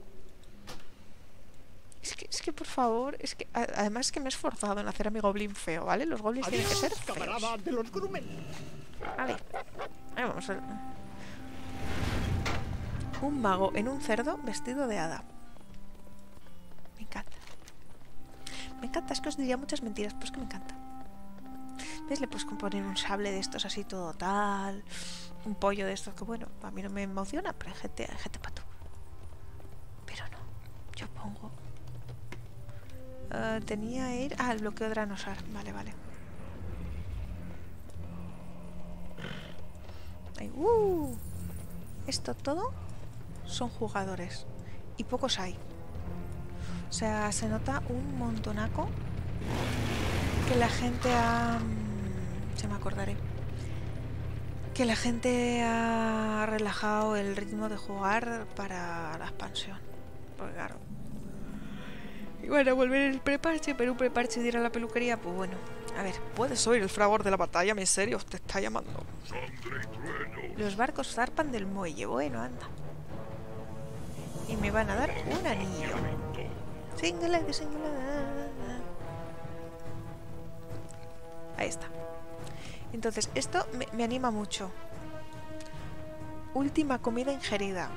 Es que, es que por favor, es que además es que me he esforzado en hacer a mi goblin feo, ¿vale? Los goblins Adiós, tienen que ser feos. Camarada de los grumen. Vale. Ahí vamos a... Un mago en un cerdo vestido de hada. Me encanta. Me encanta, es que os diría muchas mentiras, pero es que me encanta. ¿Ves? Le puedes poner un sable de estos así todo tal. Un pollo de estos que, bueno, a mí no me emociona, pero hay gente, hay gente pato. Pero no. Yo pongo Uh, tenía ir... Ah, el bloqueo de Dranosar. Vale, vale. Ay, uh. Esto todo son jugadores. Y pocos hay. O sea, se nota un montonaco que la gente ha... Se me acordaré. Que la gente ha relajado el ritmo de jugar para la expansión. Porque claro... Y bueno, volver el preparche, pero un preparche de ir a la peluquería, pues bueno. A ver, ¿puedes oír el fragor de la batalla? ¿En serio? ¿Te está llamando? Sangre y trueno. Los barcos zarpan del muelle. Bueno, anda. Y me van a dar un anillo. Single, single. Ahí está. Entonces, esto me, me anima mucho. Última comida ingerida.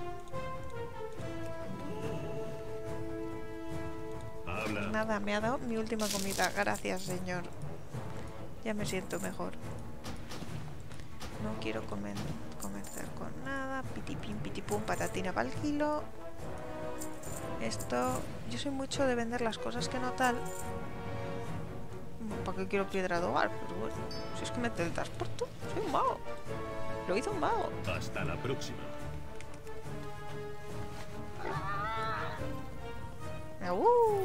Habla. Nada, me ha dado mi última comida. Gracias, señor. Ya me siento mejor. No quiero comer, comerciar con nada. Pitipim, pitipum, patatina para el kilo. Esto... Yo soy mucho de vender las cosas que no tal. ¿Para qué quiero piedra de hogar? Pero bueno, si es que me teletransporto, soy un mago. Lo hizo un mago. Hasta la próxima. ¡Uh!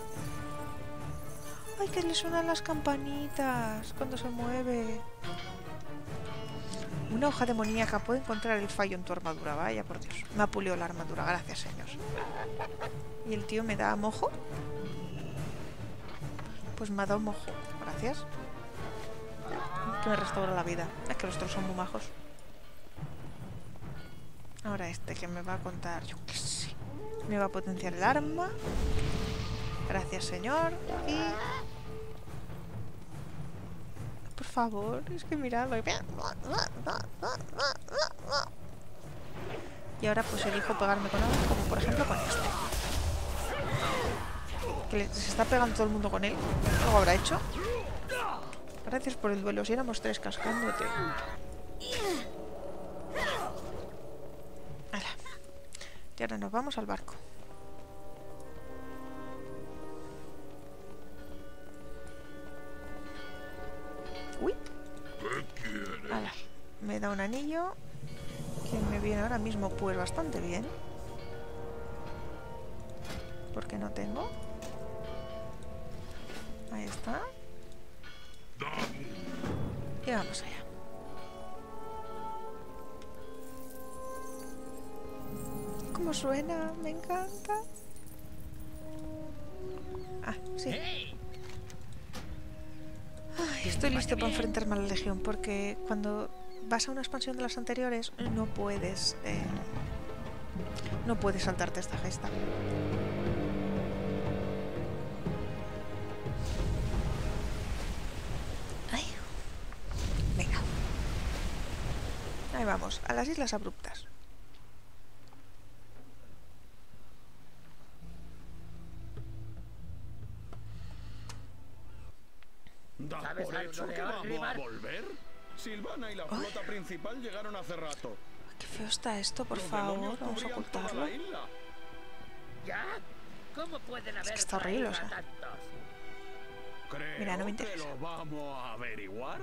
¡Ay, que le suenan las campanitas cuando se mueve! Una hoja demoníaca puede encontrar el fallo en tu armadura. Vaya, por Dios. Me ha pulido la armadura. Gracias, señor. ¿Y el tío me da mojo? Pues me ha dado mojo. Gracias. Que me restaura la vida. Es que los otros son muy majos. Ahora este que me va a contar... Yo qué sé. Me va a potenciar el arma. Gracias, señor. Y... Por favor, es que miradlo. Y ahora pues elijo pegarme con algo, como por ejemplo con este. Que le, se está pegando todo el mundo con él. ¿Algo habrá hecho? Gracias por el duelo. Si éramos tres cascándote. Ahora. Y ahora nos vamos al barco. Uy. ¿Qué quieres? Ahora. Me da un anillo. Que me viene ahora mismo pues bastante bien. Porque no tengo. Ahí está. Y vamos allá. ¿Cómo suena? Me encanta. Ah, sí. Ay, estoy listo para enfrentarme a la Legión porque cuando vas a una expansión de las anteriores no puedes... Eh, no puedes saltarte esta gesta. Ahí vamos, a las Islas Abruptas. ¿Da por hecho que vamos a volver? Silvana y la flota principal llegaron hace rato. Qué feo está esto, por favor, vamos a ocultarlo. ¿Ya? ¿Cómo pueden haber Es que está horrible, o sea. tantos? Mira, no me interesa. ¿Lo vamos a averiguar?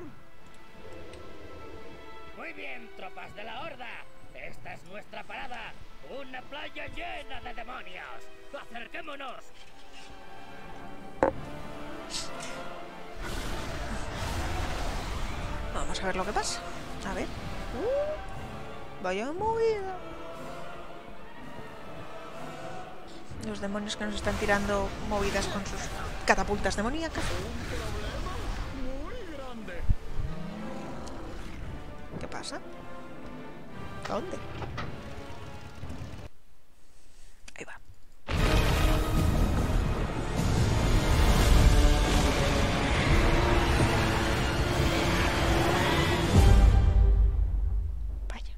Muy bien, tropas de la Horda. Esta es nuestra parada. Una playa llena de demonios. ¡Acerquémonos! Vamos a ver lo que pasa. A ver. Uh, vaya movida. Los demonios que nos están tirando movidas con sus catapultas demoníacas. Un problema muy grande. ¿Qué pasa? ¿A dónde? Ahí va. Vaya.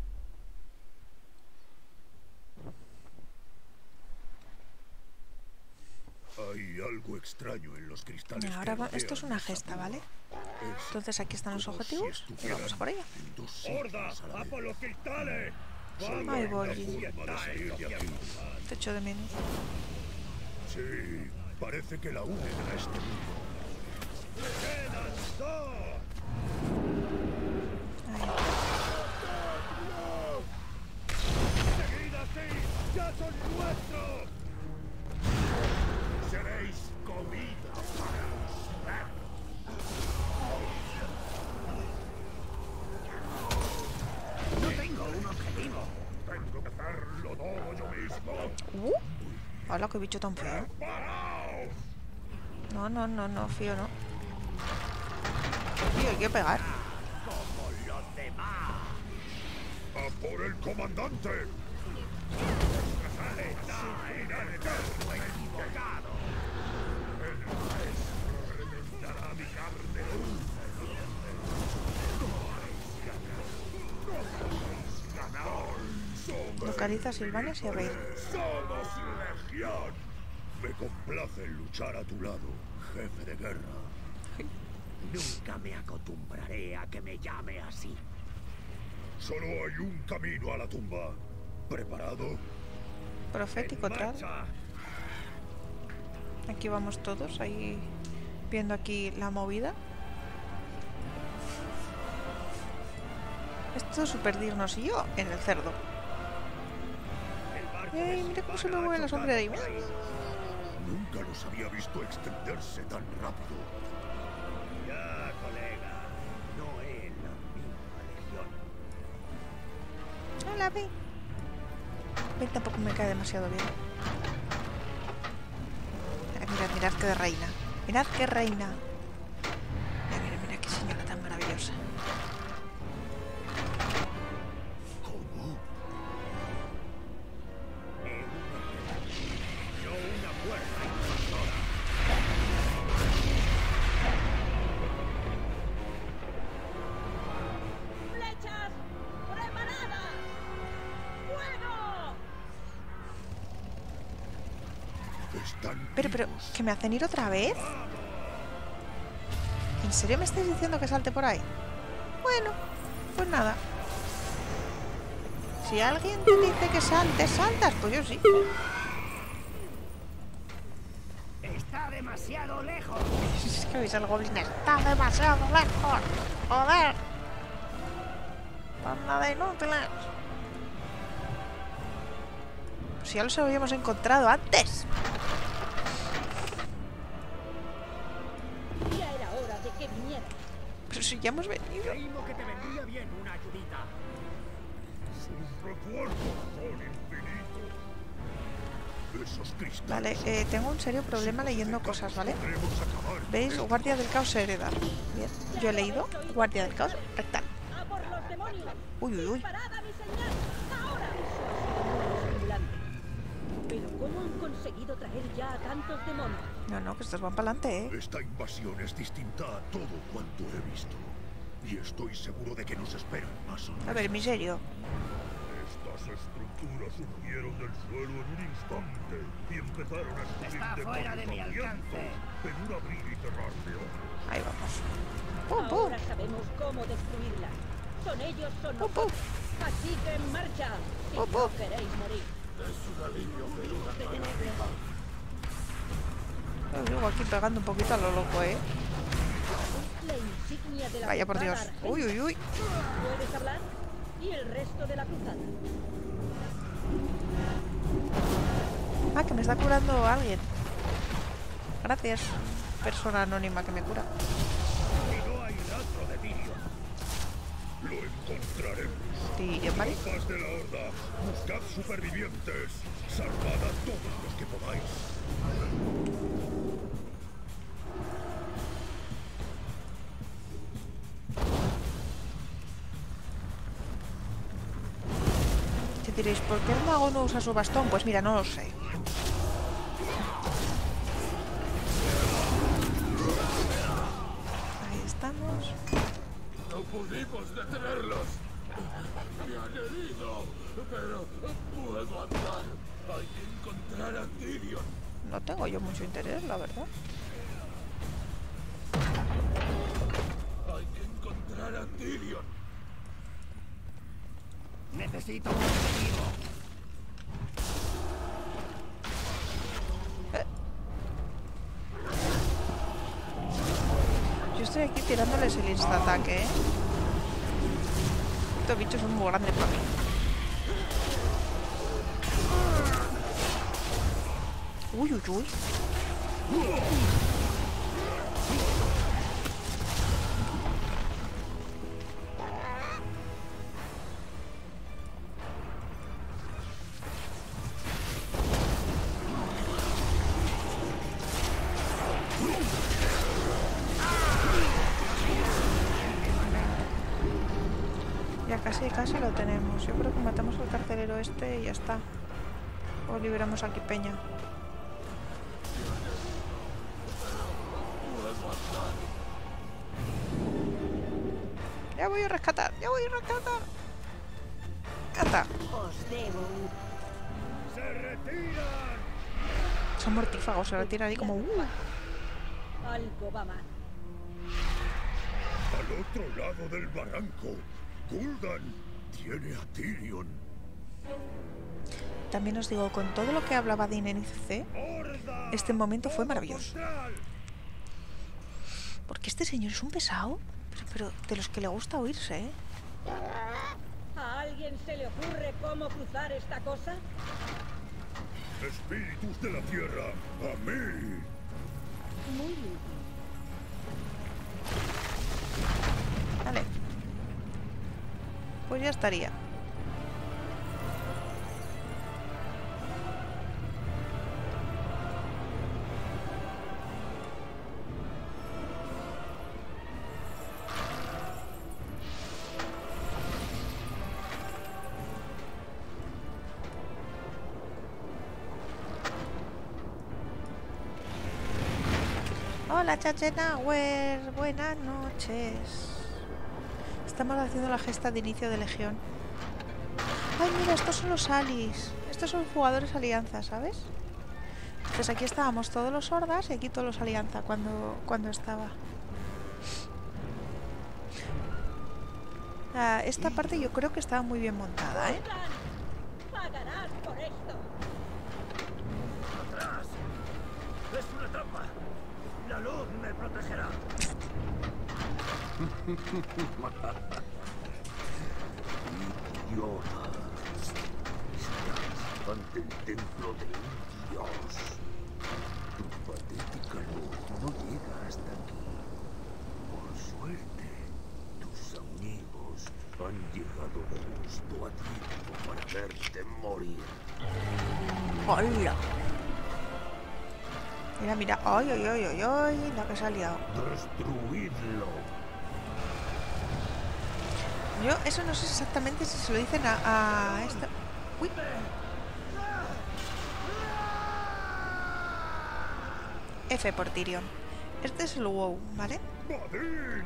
Hay algo extraño en los cristales. Ahora que va- esto es rodean una esa gesta, cueva. ¿vale? Es Entonces aquí están los como si objetivos y estuvieran vamos a por ella. en dos ¡Horda! sitios a la ¡A vez. por los cristales! ¡Vamos! Ay, La Volvi. forma de salir de aquí. Te echo de menos. Sí, Parece que la unen a este mundo. ¡Quedan dos! ¡Seguid así! ¡Ya son nuestros! Seréis comida para los perros. No tengo un objetivo. Tengo que hacerlo todo yo mismo. Uh, hola, qué bicho tan feo. ¡Paraos! No, no, no, no, fío, no. Tío, hay que pegar. Como los demás. ¡A por el comandante! Está en el terreno equivocado. El maestro reventará mi carne dulce. No habéis ganado. Somos Localiza a Sylvanas y a Vader. ¡Somos legión! Me complace luchar a tu lado, jefe de guerra. Nunca me acostumbraré a que me llame así. Solo hay un camino a la tumba. ¿Preparado? Profético tral. Aquí vamos todos, ahí viendo aquí la movida. Esto es súper dignos y yo en el cerdo. ¡Ey! Mira cómo se me mueve la sombra de ahí. Nunca los había visto extenderse tan rápido. Ya, colega. No es la misma legión. Hola, Ven. Ven tampoco me cae demasiado bien. Mirad, mirad, mirad qué de reina. Mirad qué reina. Mira, mira, mira qué señora tan maravillosa. ¿Cómo? No una fuerza invasora. ¡Flechas preparadas! ¡Fuego! Están Pero, pero, vivos. ¿que me hacen ir otra vez? ¿En serio me estáis diciendo que salte por ahí? Bueno, pues nada. Si alguien te dice que saltes, saltas, pues yo sí. Está demasiado lejos. Es que veis el goblin, está demasiado lejos. Joder. Banda de inútiles. Pues ya los habíamos encontrado antes. Ya era hora de que viniera. Pero si ya hemos venido. Creímos que te vendría bien una ayudita. Sus recuerdos son infinitos. Esos cristales. Vale, eh, tengo un serio problema leyendo cosas, ¿vale? Podremos acabar. ¿Veis? Guardia del caos heredar. Bien, yo he leído Guardia del caos rectal. ¡A por los demonios! Uy, uy, uy. ¡Disparad a mi señal! ¡Ahora! Ambulante. Pero ¿cómo han conseguido traer ya a tantos demonios? No, no, que estos van para adelante, ¿eh? Esta invasión es distinta a todo cuanto he visto. Y estoy seguro de que nos esperan más A ver, miserio. Estas estructuras surgieron del suelo en un instante y empezaron a escupir Está fuera de mi demonios alcance. hambrientos en un abrir y cerrar de ojos. Ahí vamos. ¡Pum, pum! Ahora sabemos cómo destruirla. Son ellos, son ¡Pum, pum! nosotros. Así que en marcha. Si ¡Pum, no pum! queréis morir. Detenerle. Yo digo aquí pegando un poquito a lo loco, ¿eh? La insignia de la Vaya por Dios. cruzada Uy, uy, uy. ¿Puedes hablar? Y el resto de la cruzada. Ah, que me está curando alguien. Gracias, persona anónima que me cura. Y no hay rastro de Tyrion. Lo encontraremos. Tyrion, ¿vale? Tropas de la Horda, buscad supervivientes. Salvad a todos los que podáis. Si diréis, ¿por qué el mago no usa su bastón? Pues mira, no lo sé. Ahí estamos. No pudimos detenerlos. Me han herido, pero puedo andar. Hay que encontrar a Tyrion. No tengo yo mucho interés, la verdad. Hay que encontrar a Tyrion. Necesito un objetivo. estoy aquí tirándoles el insta-ataque, ¿eh? Estos bichos son muy grandes para mí. Uy, uy, uy. Ya casi, casi lo tenemos. Yo creo que matamos al carcelero este y ya está. O liberamos aquí peña. Ya voy a rescatar, ya voy a rescatar. Cata. Os debo un... ¡Se retiran! Son mortífagos, se retiran ahí como... Uh. Algo va mal. Al otro lado del barranco, Gul'dan tiene a Tyrion. También os digo, con todo lo que hablaba de Inenice, ¡Horda! este momento fue maravilloso. ¡Contral! Porque este señor es un pesado, pero, pero de los que le gusta oírse, ¿eh? ¿A alguien se le ocurre cómo cruzar esta cosa? Espíritus de la tierra, a mí. Muy útil. Vale. Pues ya estaría. Hola Chachenauer, buenas noches. Estamos haciendo la gesta de inicio de legión. Ay, mira, estos son los alis. Estos son jugadores alianza, ¿sabes? Pues aquí estábamos todos los hordas y aquí todos los alianza cuando, cuando estaba. Ah, esta parte yo creo que estaba muy bien montada, ¿eh? ¡Pagarás por esto! ¡Atrás! ¡Es una trampa! ¡La luz me protegerá! Idiotas. Estás ante el templo de un dios. Tu patética luz no llega hasta aquí. Por suerte, tus amigos han llegado justo a tiempo para verte morir. ¡Hola! Mira, mira. ¡Ay, ay, ay, ay, ay! La que se ha liado. Destruidlo. Yo eso no sé exactamente si se lo dicen a, a esta... ¡Uy! F por Tyrion. Este es el WoW, ¿vale? ¡Badin!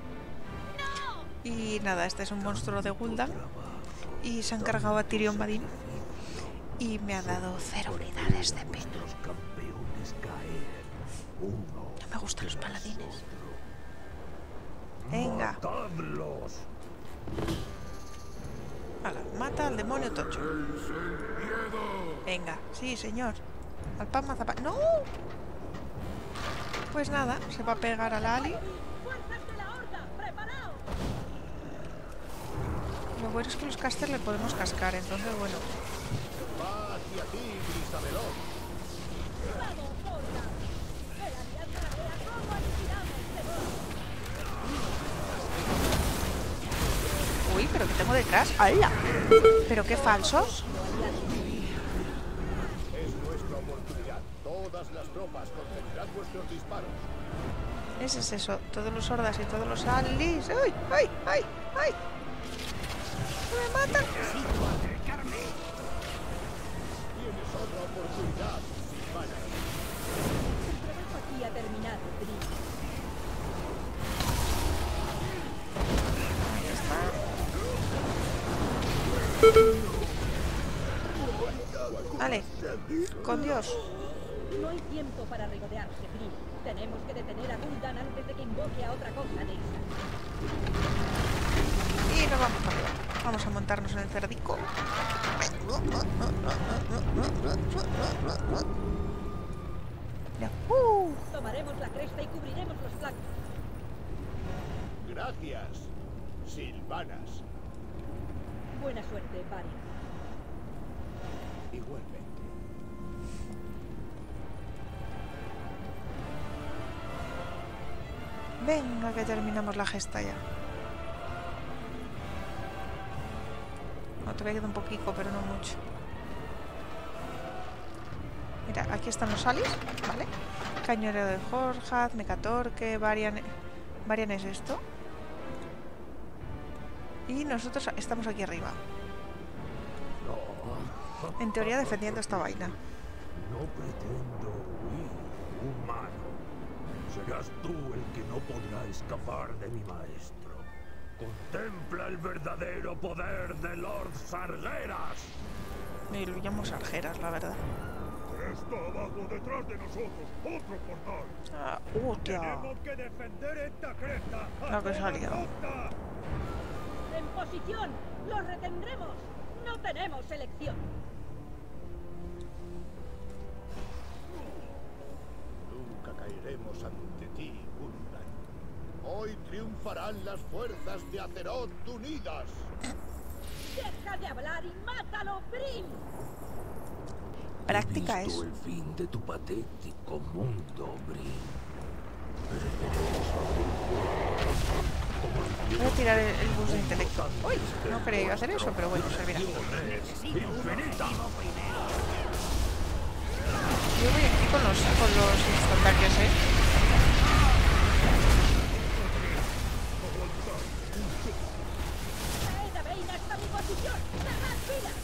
Y nada, este es un monstruo de Gul'dan. Y se han cargado a Tyrion Badin. Y me ha dado cero unidades de peña. Los campeones caer. Uno. No me gustan los paladines. Venga. ¡Matadlos! Hala, mata al demonio tocho. Venga, sí, señor. Al pan mazapán. ¡No! Pues nada, se va a pegar a la Ali. ¡Fuerzas de la horda! ¡Preparaos! Lo bueno es que los casters le podemos cascar, entonces bueno. ¡Va hacia ti, Grisabelón! ¡Vamos, horda! ¡El alianza vea cómo aniquilamos demonios! Uy, pero que tengo detrás. ¡Hala! Pero qué falsos. Es nuestra oportunidad. Todas las tropas concentrad vuestros disparos. Ese es eso. Todos los hordas y todos los alis. ¡Ay, ay, ay, ay! ¡Me matan! Tienes otra oportunidad, Silvana. El trabajo aquí ha terminado, Brick. Ahí está. Vale. Con Dios. No hay tiempo para regodearse, Brick. Tenemos que detener a Gul'dan antes de que invoque a otra cosa de esa. Y nos vamos para arriba. Vamos a montarnos en el cerdico. Ya. Uh. Tomaremos la cresta y cubriremos los flancos. Gracias, Silvanas. Buena suerte, Barry. Igualmente. Venga, que terminamos la gesta ya. No, todavía queda un poquito, pero no mucho. Mira, aquí están los alis, ¿vale? Cañonero de Jorjad, Mecatorque, Varian... Varian es esto. Y nosotros estamos aquí arriba. En teoría defendiendo esta vaina. No pretendo huir, humano. Serás tú el que no podrá escapar de mi maestro. Contempla el verdadero poder de Lord Sargeras. Y lo llamo Sargeras, la verdad. Está abajo detrás de nosotros. Otro portal. Ah, hostia. Tenemos que defender esta cresta. La que salía. ¡En posición! ¡Los retendremos! ¡No tenemos elección! Nunca caeremos ante ti, Gul'dan. Hoy triunfarán las fuerzas de Azeroth unidas. ¡Deja de hablar y mátalo, Brim! Práctica He visto es. el fin de tu patético mundo, Brim. Voy a tirar el, el bus de intelecto. Uy, no creía que iba a hacer eso, pero bueno, servirá. Yo voy aquí con los, con los instantáneos, ¿eh? ¡Traed a Vayne hasta mi posición! ¡Cerrad filas!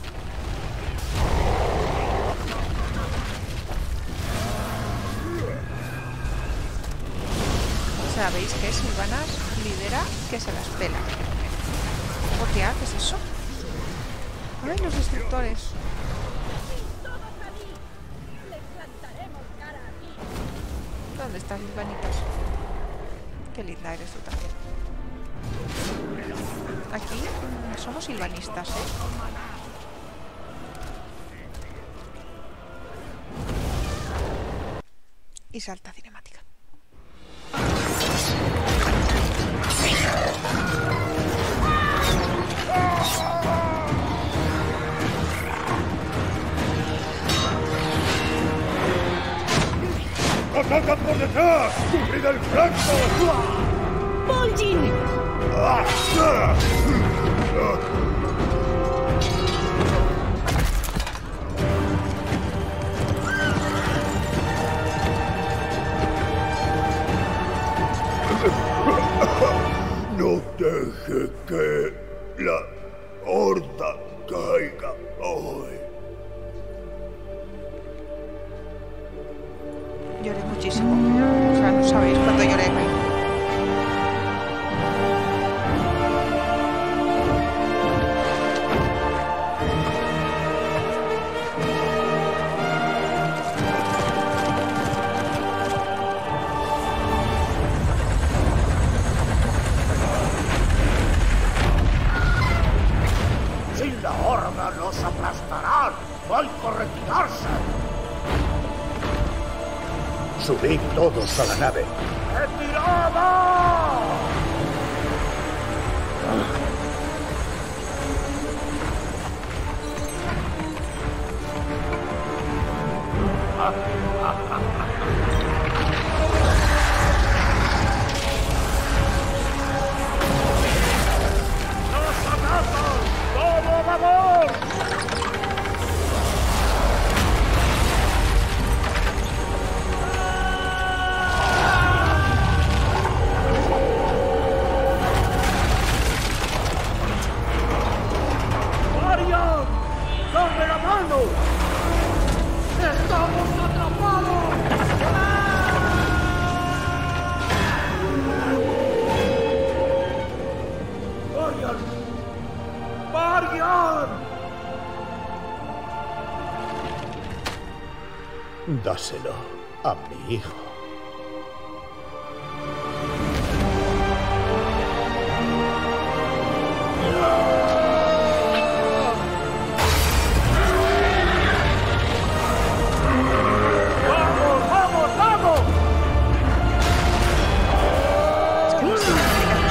Sabéis que Silvanas lidera que se las pela. Hostia, ¿qué es eso? ¡Ay, los destructores! ¡Todos a mí! ¡Les plantaremos cara aquí! ¿Dónde están Silvanitas? Qué linda eres tú también. Aquí mm, somos silvanistas, ¿eh? Y salta cinemática. ¡Atacan por detrás! ¡Cubrid el flanco! ¡Vol'jin! ¡Ah! ¡Ah! No deje que la horda caiga hoy. Lloré muchísimo. O sea, no sabéis cuánto lloré. Si la horda los aplastará, no hay que retirarse. Subid todos a la nave. ¡Retirada! ¡Nos atacan! ¡Todo a favor! ¡Varian! ¡Dame la mano! ¡Estamos atrapados! ¡Varian! ¡Varian! Dáselo a mi hijo. ¡Vamos, vamos, vamos! Es que no sé,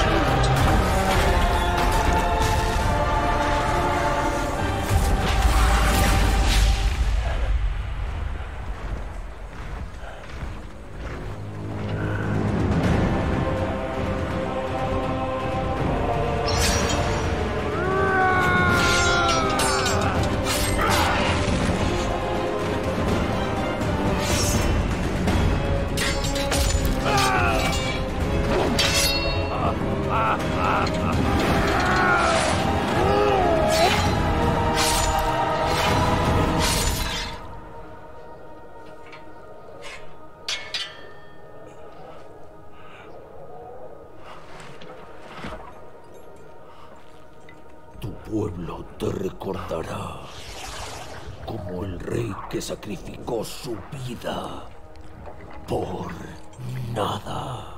pueblo te recordará como el rey que sacrificó su vida por nada.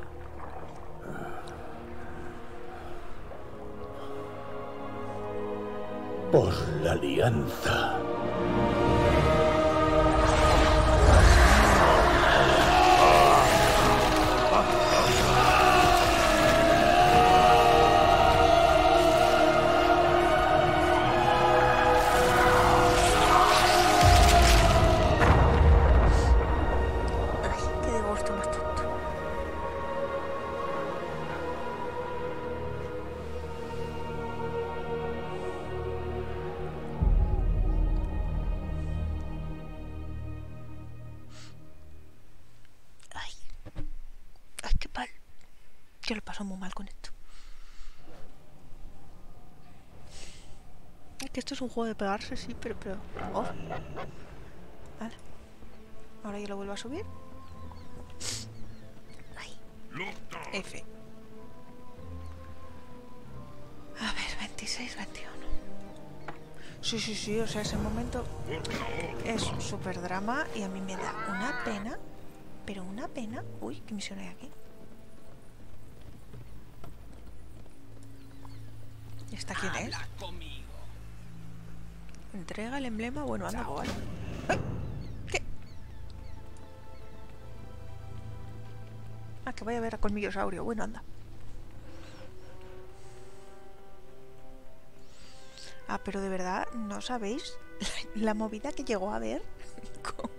Por la alianza. Yo lo paso muy mal con esto. Es que esto es un juego de pegarse, sí, pero... pero... Oh. Vale. Ahora ya lo vuelvo a subir. Ahí. F. A ver, veintiséis, veintiuno. Sí, sí, sí, o sea, ese momento es súper drama y a mí me da una pena. Pero una pena... Uy, ¿qué misión hay aquí? ¿Esta quién es? Entrega el emblema. Bueno, anda, vale. ¡Ay! ¿Qué? Ah, que voy a ver a Colmillosaurio. Bueno, anda. Ah, pero de verdad, ¿no sabéis la, la movida que llegó a haber con,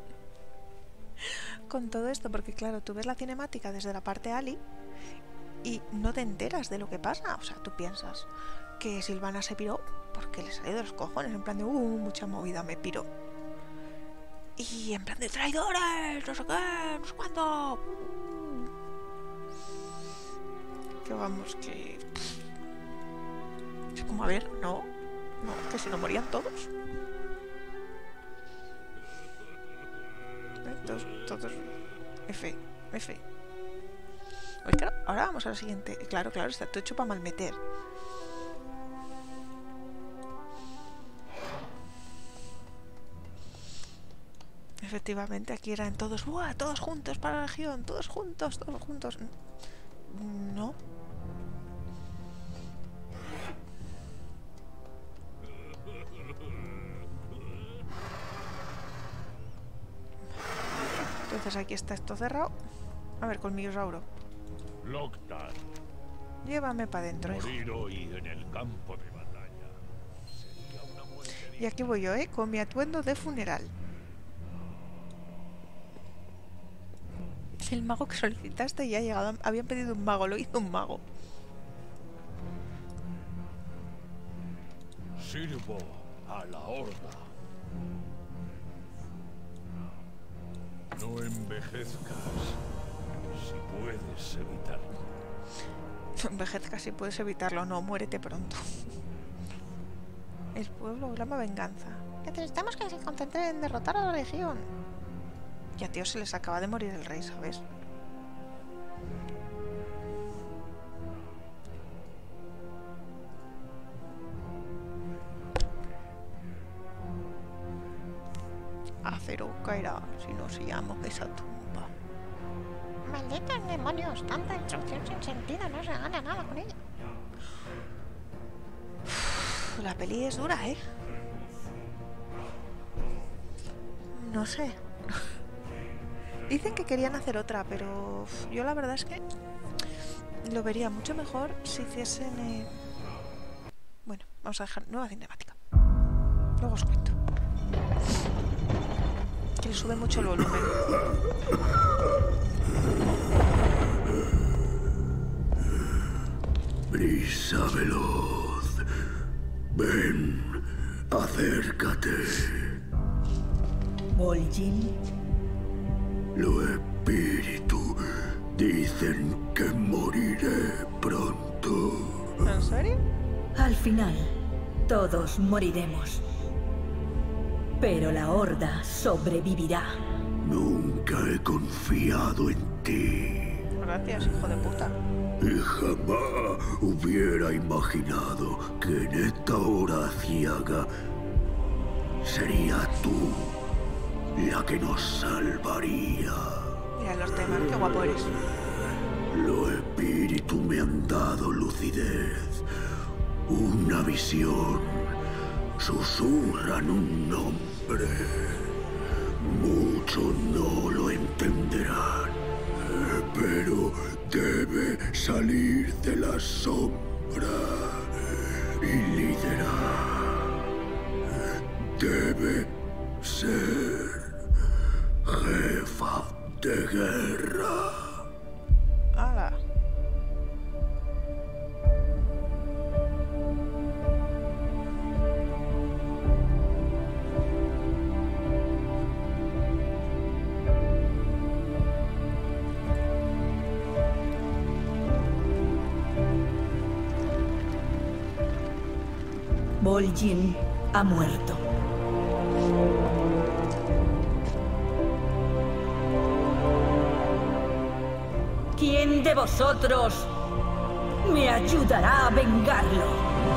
con todo esto? Porque claro, tú ves la cinemática desde la parte Ali y no te enteras de lo que pasa. O sea, tú piensas que Sylvana se piró porque le salió de los cojones, en plan de, uh, mucha movida, me piró. Y en plan de traidores, no sé qué, no sé cuándo. Que vamos, que... Es como, a ver, no, no, que si no morían todos. ¿Eh? Todos, todos, F, F. Pues claro, ahora vamos a la siguiente. Claro, claro, está todo hecho para malmeter. Efectivamente, aquí eran todos, ¡buah! Todos juntos para la región, todos juntos, todos juntos. No. Entonces aquí está esto cerrado. A ver, Colmillosauro. Loktar. Llévame para adentro, hijo. Morir hoy en el campo de batalla. Sería una muerte. Y aquí voy yo, ¿eh? Con mi atuendo de funeral. El mago que solicitaste ya ha llegado. Habían pedido un mago, lo hizo un mago. Sirvo a la horda. No envejezcas si puedes evitarlo. No envejezcas si puedes evitarlo, no, muérete pronto. El pueblo clama venganza. Necesitamos que se concentren en derrotar a la legión. Ya, tío, se les acaba de morir el rey, ¿sabes? Acero caerá si no sellamos esa tumba. Malditos demonios, tanta instrucción sin sentido, no se gana nada con ella. Uf, la peli es dura, ¿eh? No sé. Dicen que querían hacer otra, pero uf, yo la verdad es que lo vería mucho mejor si hiciesen... Eh... Bueno, vamos a dejar nueva cinemática. Luego os cuento. Que le sube mucho el volumen. Brisa veloz, ven, acércate. Vol'jin. Los espíritus dicen que moriré pronto. ¿En serio? Al final, todos moriremos. Pero la Horda sobrevivirá. Nunca he confiado en ti. gracias, hijo de puta. Y jamás hubiera imaginado que en esta hora aciaga sería tú la que nos salvaría. Mira los temas, qué guapo eres. Los espíritus me han dado lucidez, una visión, susurran un nombre. Muchos no lo entenderán, pero debe salir de la sombra y liderar. Debe ser jefa de guerra. ¡Hala! Vol'jin ha muerto. ¿Quién de vosotros me ayudará a vengarlo?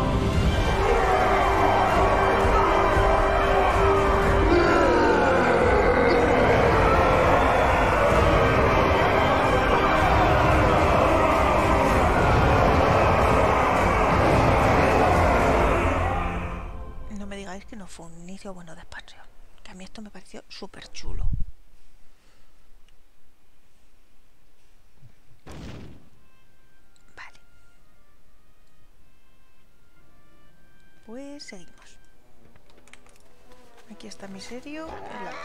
No me digáis que no fue un inicio bueno de expansión, que a mí esto me pareció súper chulo. Vale. Pues seguimos. Aquí está mi serio. En la...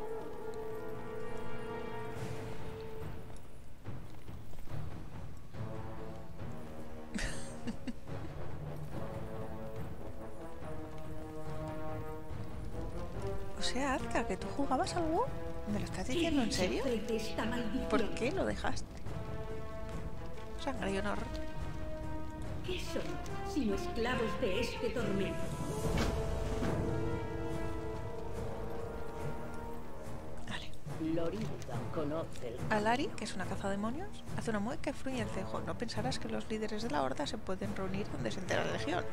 O sea, Azka, que tú jugabas al WoW. ¿Me lo estás diciendo en serio? ¿Por qué lo dejaste? Sangre y honor. ¿Qué son sino esclavos de este tormento? Vale. Lorindan conoce el... Alari, que es una cazademonios, hace una mueca y fruñe el cejo. No pensarás que los líderes de la horda se pueden reunir donde se entera la legión.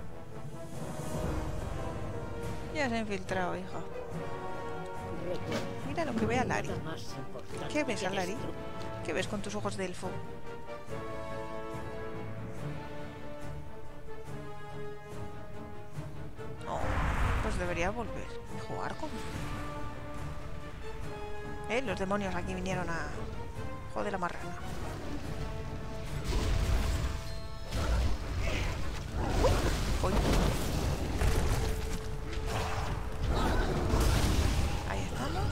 Ya se ha infiltrado, hija. Mira lo que ve Alari. ¿Qué ves, Alari? ¿Qué ves con tus ojos de elfo? Oh, pues debería volver y jugar con... Eh, los demonios aquí vinieron a... Joder la marrana. Uy, uy. Ahí estamos.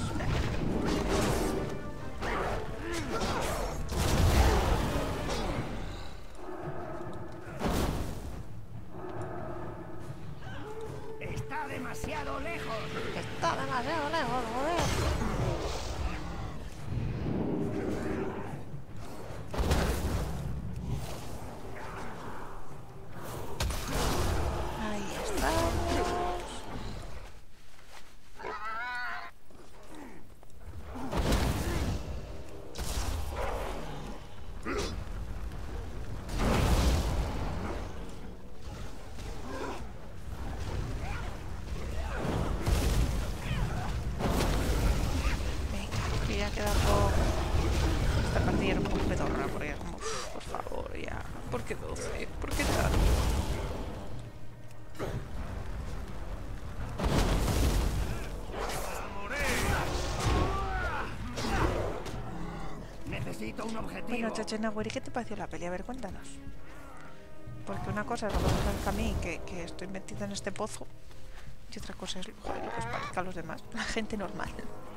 Está demasiado lejos. Está demasiado lejos, joder. Ahí estamos. Venga, que ya queda poco. Esta partida era un poco pedorra, porque era como, "Uf, por favor, ya. ¿Por qué doce? ¿Por qué tanto?" Necesito un objetivo. Bueno, Chachenagüeri, ¿qué te pareció la peli? A ver, cuéntanos. Porque una cosa es lo que me parezca a mí, que, que estoy metida en este pozo, y otra cosa es joder, lo que os parezca a los demás, la gente normal.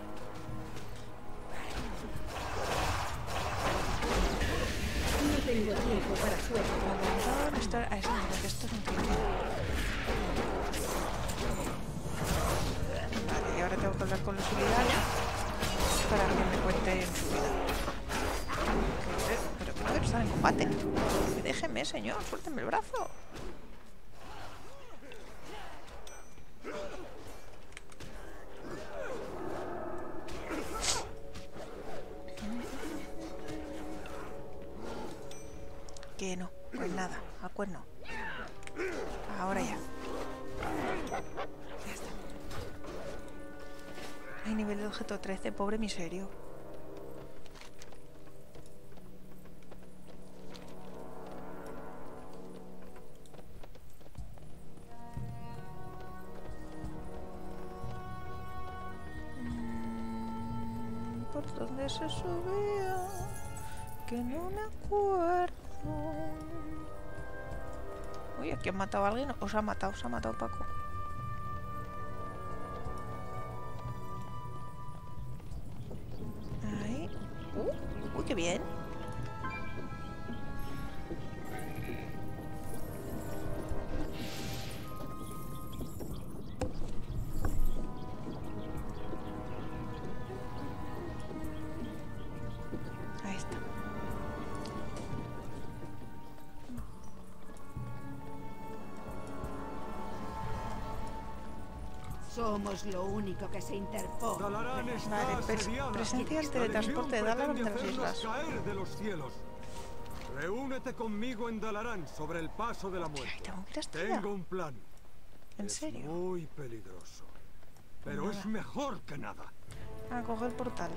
No tengo tiempo para suerte. Vale, esto, ah, esto, no, que esto es un clic. Vale, y ahora tengo que hablar con los solidarios para que me cuenten su vida. ¿Qué? Pero creo que no están en combate. Déjeme, señor, suélteme el brazo. Que no, pues nada, a cuerno. Ahora ya. Ya está. Hay nivel de objeto trece, pobre miserio. Mm, ¿por dónde se subía? Que no me acuerdo. Uy, aquí han matado a alguien. Os ha matado, os ha matado Paco. Ahí. Uh, uy, qué bien. Ahí está. Somos lo único que se interpone. Dalaran está Vale, pres- asediada. presencia el La teletransporte de Legión Dalaran de las pretende islas. hacernos caer de los cielos. Reúnete conmigo en Dalaran sobre el paso de la Ay, muerte. tengo que ir hasta allá. Tengo un plan. ¿En Es serio? muy peligroso, pero Nada. es mejor que nada. A coger el portal.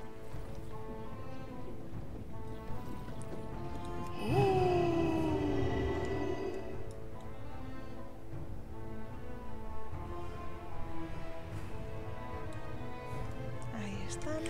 Ahí estamos.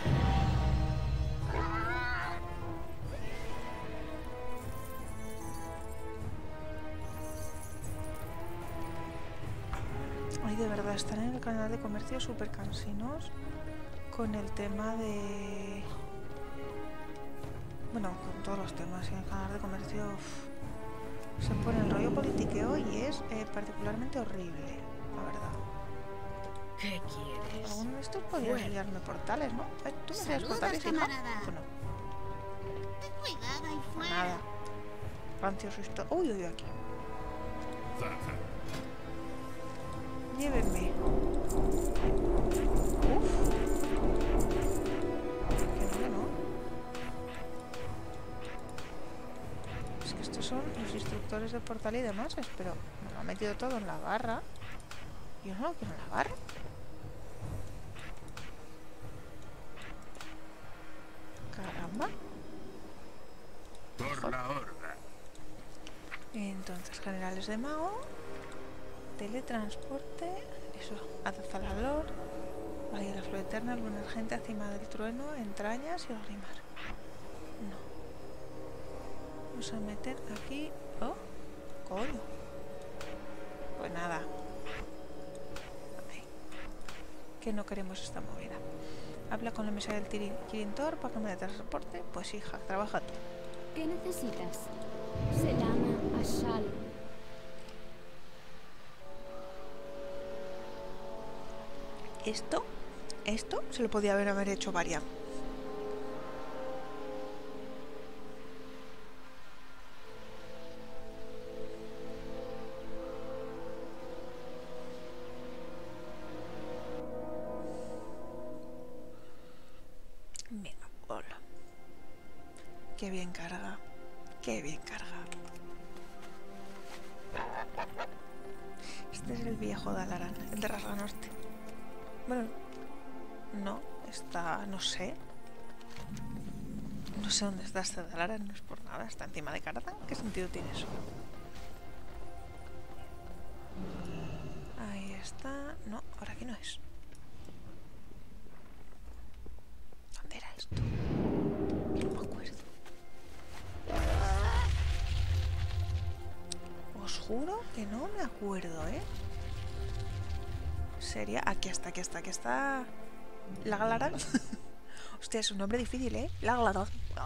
Ay, de verdad, están en el canal de comercio súper cansinos con el tema de... Bueno, con todos los temas. En el canal de comercio uf, se pone el rollo politiqueo y es eh, particularmente horrible, la verdad. ¿Qué quieres? Alguno de estos podría Bueno. enseñarme portales, ¿no? Eh, ¿Tú me enseñas Saludos, portales, hija? camarada. Pues no, Ten cuidado ahí fuera. nada. Rancioso esto. Uy, uy, aquí. Zaza. Llévenme. Uf. Que no, que no. Es que estos son los instructores de portal y demás, pero me lo ha metido todo en la barra. Yo no lo quiero en la barra. Caramba. Por la horda. Entonces, generales de mago, teletransporte, eso, azazalador, valle de la flor eterna, luna argente, cima del trueno, entrañas y arrimar. No. Vamos a meter aquí. Oh, coño. Pues nada. Ay, que no queremos esta movida. Habla con la mesa del Tiri- Kirintor para que me dé transporte. Pues hija, trabaja tú. ¿Qué necesitas? Se llama Ashal. Esto, esto se lo podía haber, haber hecho varias. Venga, hola. Qué bien carga. Qué bien carga. Este es el viejo Dalaran, el de Rasga Norte. Bueno, no, está, no sé. No sé dónde está este Dalaran, no es por nada, está encima de Caradan. ¿Qué sentido tiene eso? Ahí está. No, ahora aquí no es. ¿Dónde era esto? Que no me acuerdo. Os juro que no me acuerdo, ¿eh? Sería... Aquí está, aquí está, aquí está... La Galaran. Hostia, es un nombre difícil, ¿eh? La Galaran.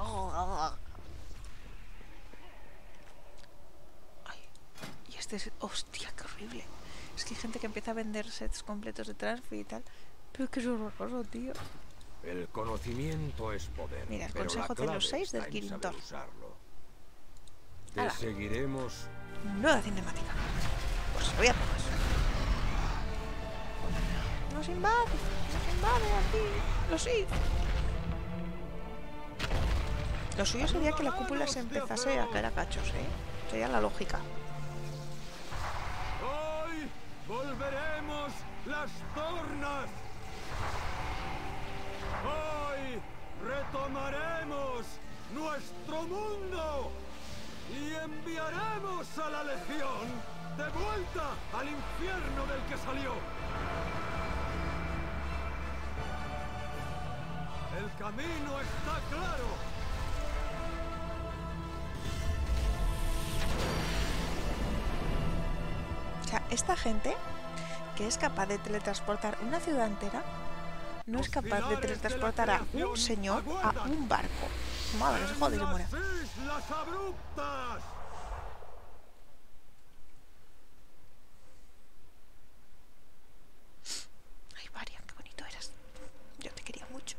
Ay. Y este es... Hostia, qué horrible. Es que hay gente que empieza a vender sets completos de transfer y tal. Pero que es horroroso, tío. El conocimiento es poder. Mira, el pero consejo la de los clave seis del está en Kirintor. saber usarlo. Te Ala. seguiremos. Nueva cinemática. Pues voy a todas. Nos invade, nos invade aquí. Lo sí. Lo suyo sería que la cúpula se empezase a caer a cachos, ¿eh? Sería la lógica. Hoy volveremos las tornas. Hoy retomaremos nuestro mundo y enviaremos a la Legión de vuelta al infierno del que salió. El camino está claro. O sea, esta gente que es capaz de teletransportar una ciudad entera no es capaz de teletransportar a un señor a un barco. Madre, que se jode y se muere. Las abruptas. Ay, Varian, qué bonito eras. Yo te quería mucho.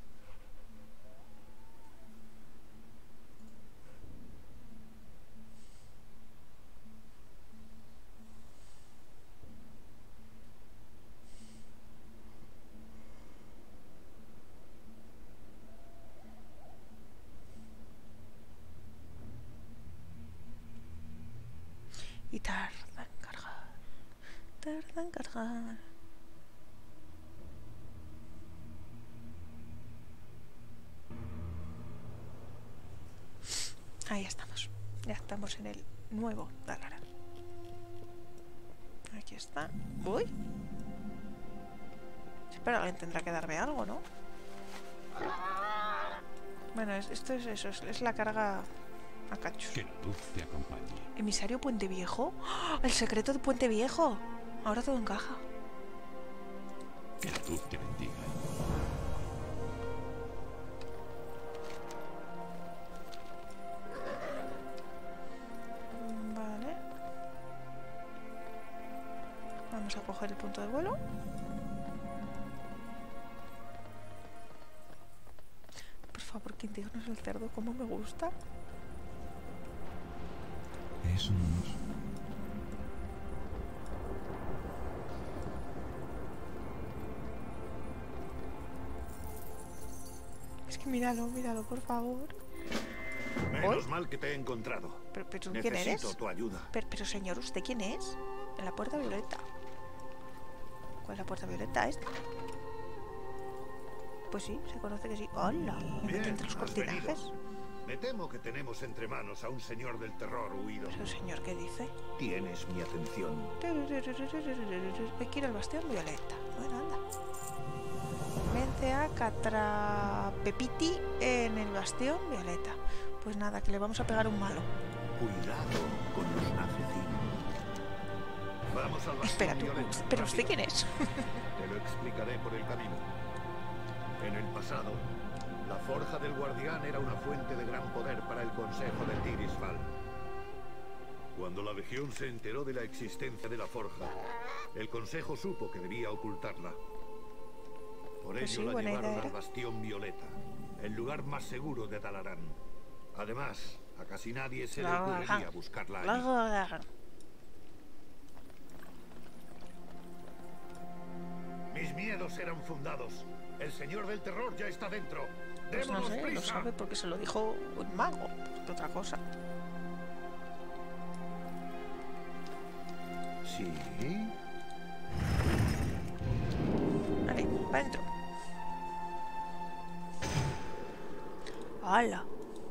Y tarda en cargar. Tarda en cargar. Ahí estamos. Ya estamos en el nuevo Dalaran. Aquí está. Uy. Pero alguien tendrá que darme algo, ¿no? Bueno, es, esto es eso. Es, es la carga a cachos. Que la luz te acompañe. Emisario Puente Viejo. ¡Oh! El secreto de Puente Viejo. Ahora todo encaja. Que la luz te bendiga. Vale. Vamos a coger el punto de vuelo. Por favor, que indignos el cerdo, como me gusta. Es un honor. Es que míralo, míralo, por favor. Menos mal que te he encontrado. Pero, pero ¿quién eres? Necesito tu ayuda. Pero, pero señor, ¿usted quién es? En la puerta violeta. ¿Cuál es la puerta violeta esta? Pues sí, se conoce que sí. ¡Hola! Me mete entre los cortinajes. Me temo que tenemos entre manos a un señor del terror huido. ¿Pero señor qué dice? Tienes mi atención. Hay que ir al bastión violeta. Bueno, anda. Vente a Catrapepiti en el bastión violeta. Pues nada, que le vamos a pegar un malo. Cuidado con los nafecinos. Vamos al bastión Espera, tú, violeta. ¿pero usted quién es? Te lo explicaré por el camino. En el pasado, la forja del guardián era una fuente de gran poder para el consejo de Tirisfal. Cuando la legión se enteró de la existencia de la forja, el consejo supo que debía ocultarla. Por Pues ello sí, la buena llevaron idea al era. bastión violeta, el lugar más seguro de Dalaran. Además, a casi nadie se le La ocurriría Gaga. buscarla allí. La Gaga. Mis miedos eran fundados. El señor del terror ya está dentro. Pues no ¡Démonos sé, lo prisa! sabe porque se lo dijo un mago. ¿Qué otra cosa? Sí. Vale, para adentro. ¡Hala!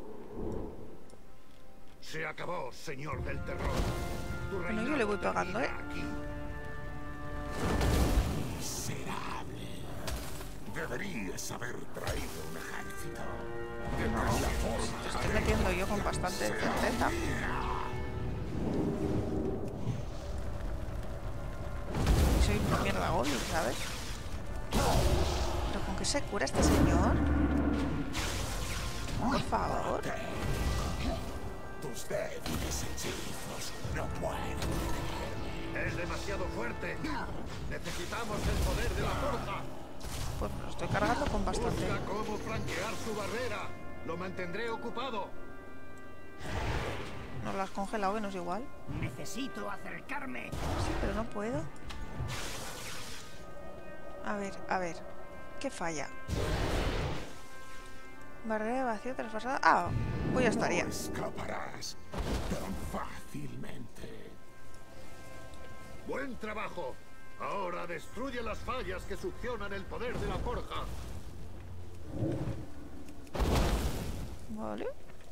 Se acabó, señor del terror. Tu Bueno, yo reinado le voy pagando, ¿eh? termina aquí. Miserable. Deberías haber traído un ejército. No, te estoy metiendo yo con bastante certeza. Soy una mierda goblin, ¿sabes? ¿Pero con qué se cura este señor? Por favor. Tus débiles hechizos no pueden. Es demasiado fuerte. Necesitamos el poder de la forja. Pues me lo estoy cargando con bastante. Busca cómo flanquear su barrera. Lo mantendré ocupado. No lo has congelado, que no es igual. Necesito acercarme. Sí, pero no puedo. A ver, a ver. ¿Qué falla? Barrera de vacío traspasada. Ah, pues ya estaría. No escaparás tan fácilmente. Buen trabajo. Ahora destruye las fallas que succionan el poder de la forja. Vale.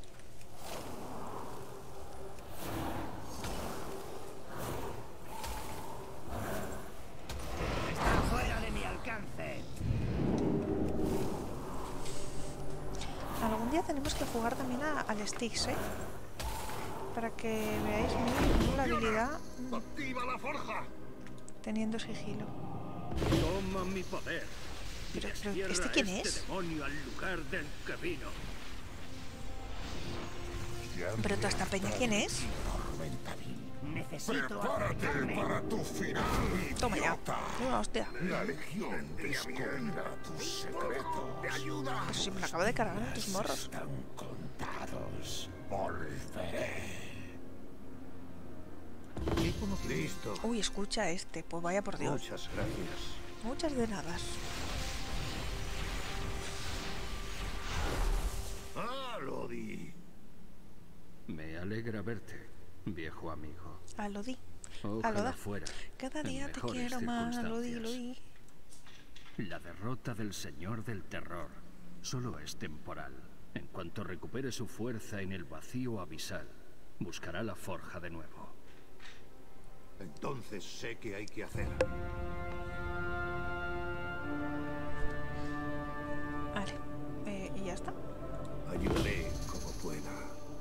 Está fuera de mi alcance. Algún día tenemos que jugar también a, al Styx, ¿eh? Para que veáis muy la habilidad mm, ¡Activa la forja! teniendo sigilo. Toma mi poder. Pero, y pero, destierra ¿este quién este es? demonio al lugar del que vino. Pero toda esta peña, ¿quién es? Necesito ¡Prepárate acercarme. para tu final, Toma ya. idiota! Una hostia. La legión descubrirá tus secretos. ¡Te ayuda! Pero si me la acabo de cargar en tus morros. Están contados. Volveré. Listo. Uy, escucha este. Pues vaya por Dios. Muchas gracias. Muchas de nada. ¡Ah, Lodi! Me alegra verte, viejo amigo. A lo di. A lo Ojalá da. fuera. Cada en día te mejores quiero más. Lo di, lo circunstancias. di. La derrota del Señor del Terror solo es temporal. En cuanto recupere su fuerza en el vacío abisal, buscará la forja de nuevo. Entonces sé qué hay que hacer. Vale. Eh, y ya está. Ayudaré como pueda.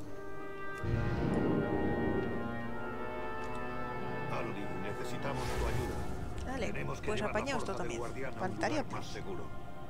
Aldi, necesitamos tu ayuda. Dale, Tenemos que pues llevar la apañaos forja tú del también. guardián a un Faltaría lugar más seguro.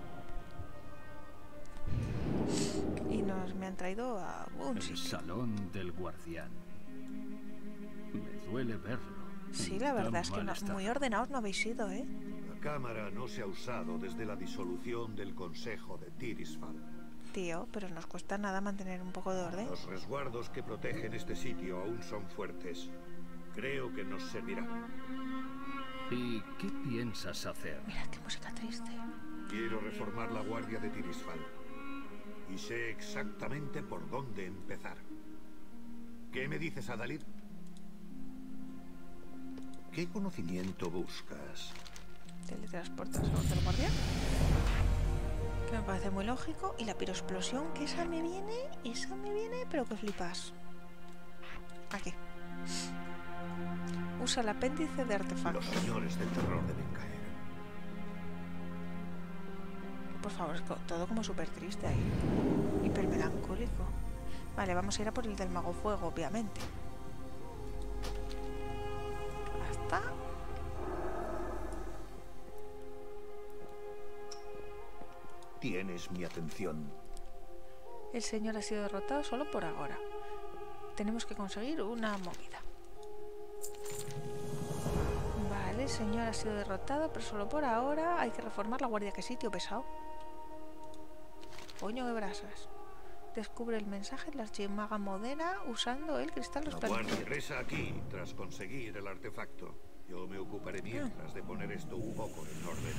Y nos me han traído a un El sitio. Salón del Guardián. Me duele verlo. Sí, en la tan verdad es que mal no- estado. muy ordenados no habéis sido, ¿eh? La cámara no se ha usado desde la disolución del Consejo de Tirisfal. Tío, pero nos cuesta nada mantener un poco de orden. Los resguardos que protegen este sitio aún son fuertes. Creo que nos servirá. ¿Y qué piensas hacer? Mira qué música triste. Quiero reformar la guardia de Tirisfal. Y sé exactamente por dónde empezar. ¿Qué me dices, Adalid? ¿Qué conocimiento buscas? Teletransportar al salón del guardián. Que me parece muy lógico. Y la piroexplosión, que esa me viene, esa me viene, pero que flipas. Aquí. Usa el apéndice de artefacto. Los señores del terror deben caer. Por favor, es co- todo como súper triste ahí. Hiper melancólico. Vale, vamos a ir a por el del mago fuego, obviamente. Hasta. Tienes mi atención. El señor ha sido derrotado solo por ahora. Tenemos que conseguir una movida. Vale, el señor ha sido derrotado, pero solo por ahora. Hay que reformar la guardia. Que sitio pesado. Coño de brasas. Descubre el mensaje de la archimaga modera usando el cristal de los La guardia planetas. regresa aquí tras conseguir el artefacto. Yo me ocuparé mientras de poner esto un poco en orden.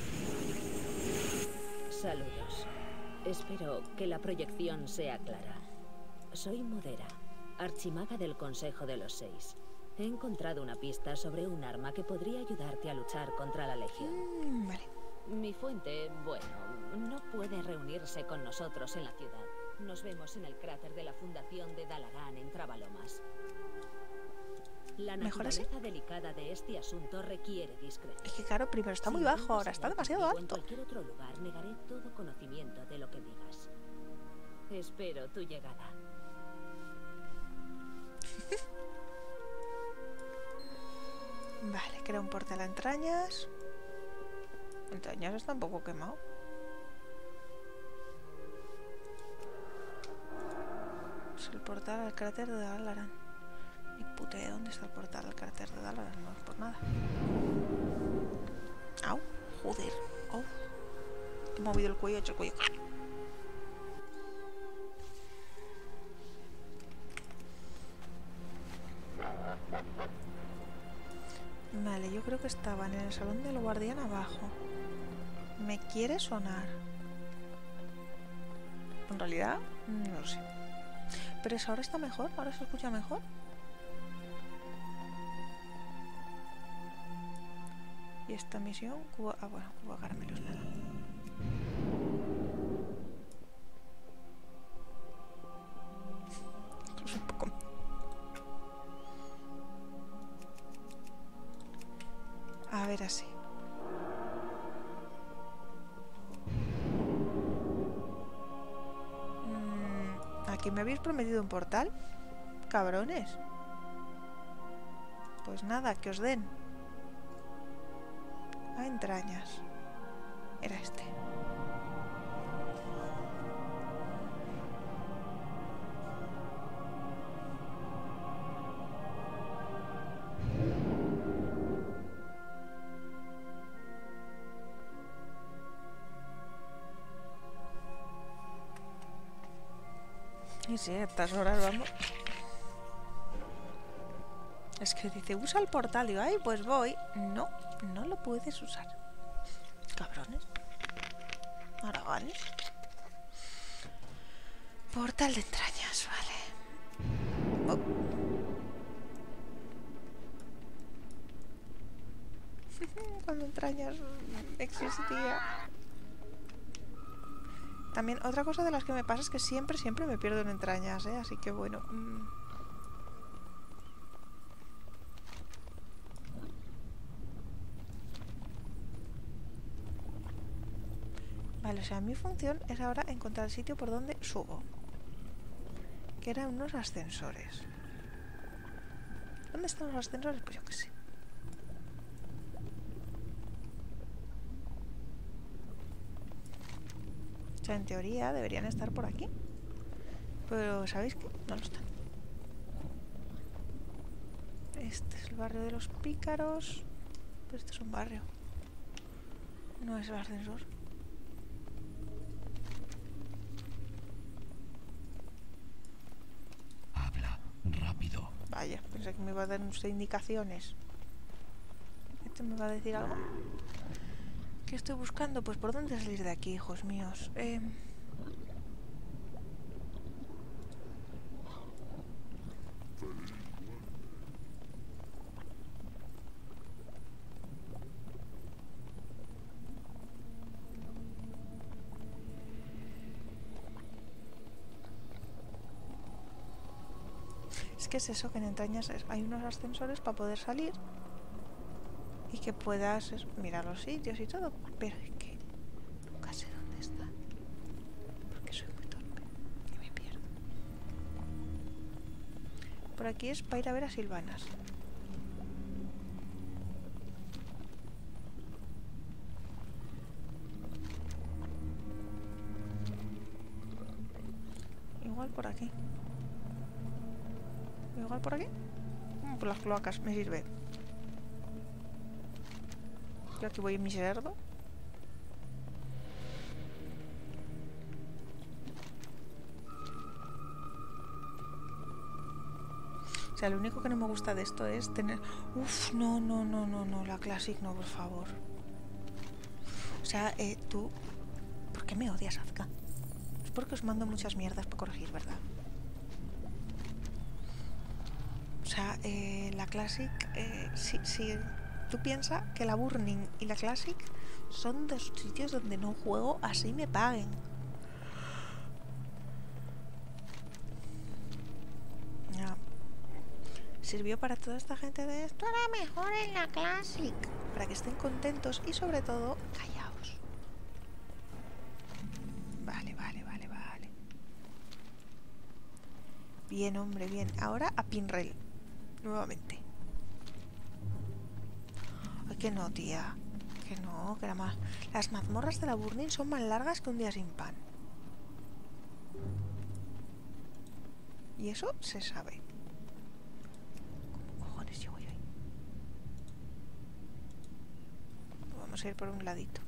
Saludos. Espero que la proyección sea clara. Soy Modera, archimaga del Consejo de los Seis. He encontrado una pista sobre un arma que podría ayudarte a luchar contra la Legión. Mm, vale. Mi fuente, bueno, no puede reunirse con nosotros en la ciudad. Nos vemos en el cráter de la fundación de Dalaran en Trabalomas. La ¿Mejor así? naturaleza delicada de este asunto requiere discreción. Es que claro, primero está muy Si bajo, intentas ahora está hablar demasiado conmigo En alto. cualquier otro lugar negaré todo conocimiento de lo que digas. Espero tu llegada. Vale, crea un portal a entrañas. Entrañas está un poco quemado. Es el portal al cráter de Dalaran. Ni puta idea dónde está el portal al cráter de Dalaran, no es por nada. Au, joder. Oh. He movido el cuello, he hecho el cuello. Vale, yo creo que estaban en el salón del guardián abajo. Me quiere sonar. En realidad, no lo sé. Pero eso ahora está mejor, ahora se escucha mejor. Y esta misión, Cuba... Ah, bueno, Cuba caramelos, nada. Incluso un poco... A ver, así. Mm, ¿aquí me habéis prometido un portal? Cabrones. Pues nada, que os den. A entrañas. Era este. Y sí, a estas horas vamos. Es que dice, usa el portal. Digo, ay, pues voy. No, no lo puedes usar. Cabrones. Araganes. Portal de entrañas, vale. Oh. Cuando entrañas existía. También otra cosa de las que me pasa es que siempre, siempre me pierdo en entrañas, ¿eh? Así que bueno... Mmm. Vale, o sea, mi función es ahora encontrar el sitio por donde subo. Que eran unos ascensores. ¿Dónde están los ascensores? Pues yo qué sé. O sea, en teoría deberían estar por aquí. Pero, ¿sabéis qué? No lo están. Este es el barrio de los pícaros. Pero este es un barrio. No es el ascensor. Habla rápido. Vaya, pensé que me iba a dar unas indicaciones. ¿Este me va a decir algo? ¿Qué estoy buscando? Pues por dónde salir de aquí, hijos míos. Eh... Es que es eso, que en entrañas es, hay unos ascensores para poder salir y que puedas es, mirar los sitios y todo, pero es que nunca sé dónde están porque soy muy torpe y me pierdo. Por aquí es para ir a ver a Silvanas. Igual por aquí. Igual por aquí. Por las cloacas, me sirve. Yo aquí voy en mi cerdo. O sea, lo único que no me gusta de esto es tener... Uf, no, no, no, no, no. La Classic no, por favor. O sea, eh, tú... ¿Por qué me odias, Azka? Es porque os mando muchas mierdas para corregir, ¿verdad? O sea, eh, la Classic, eh, si, si tú piensas que la Burning y la Classic son dos sitios donde no juego así me paguen. Ya. Sirvió para toda esta gente de esto era mejor en la Classic. Para que estén contentos y sobre todo callaos. Vale, vale, vale, vale. Bien, hombre, bien. Ahora a Pinrel. Nuevamente. Ay, que no, tía. Que no, que era más. Las mazmorras de la Burning son más largas que un día sin pan. Y eso se sabe. ¿Cómo cojones llego yo ahí? Vamos a ir por un ladito.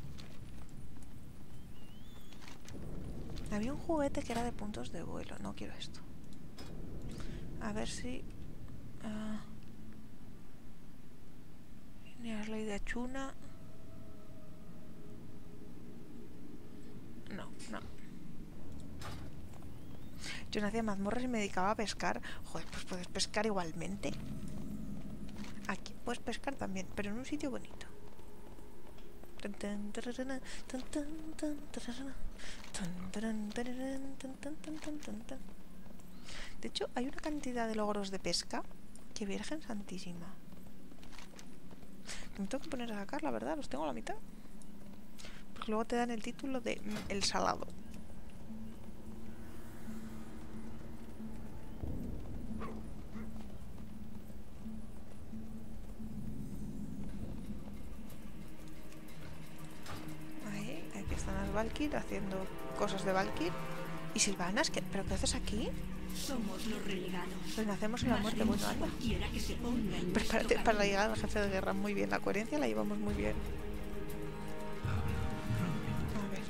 Había un juguete que era de puntos de vuelo. No quiero esto. A ver si... Uh, ley de Achuna. No, no. Yo no hacía mazmorras y me dedicaba a pescar. Joder, pues puedes pescar igualmente. Aquí puedes pescar también, pero en un sitio bonito. De hecho, hay una cantidad de logros de pesca que Virgen Santísima. Que me tengo que poner a sacar, la verdad, los tengo a la mitad. Porque luego te dan el título de mm, El Salado. Ahí, aquí están las Valkyr haciendo cosas de Valkyr. ¿Y Silvanas? ¿Qué? ¿Pero qué haces aquí? Somos los relegados. Pues nacemos en la muerte, bueno, anda. Que se ponga en Prepárate para la llegada del jefe de guerra. Muy bien, la coherencia la llevamos muy bien. A ver.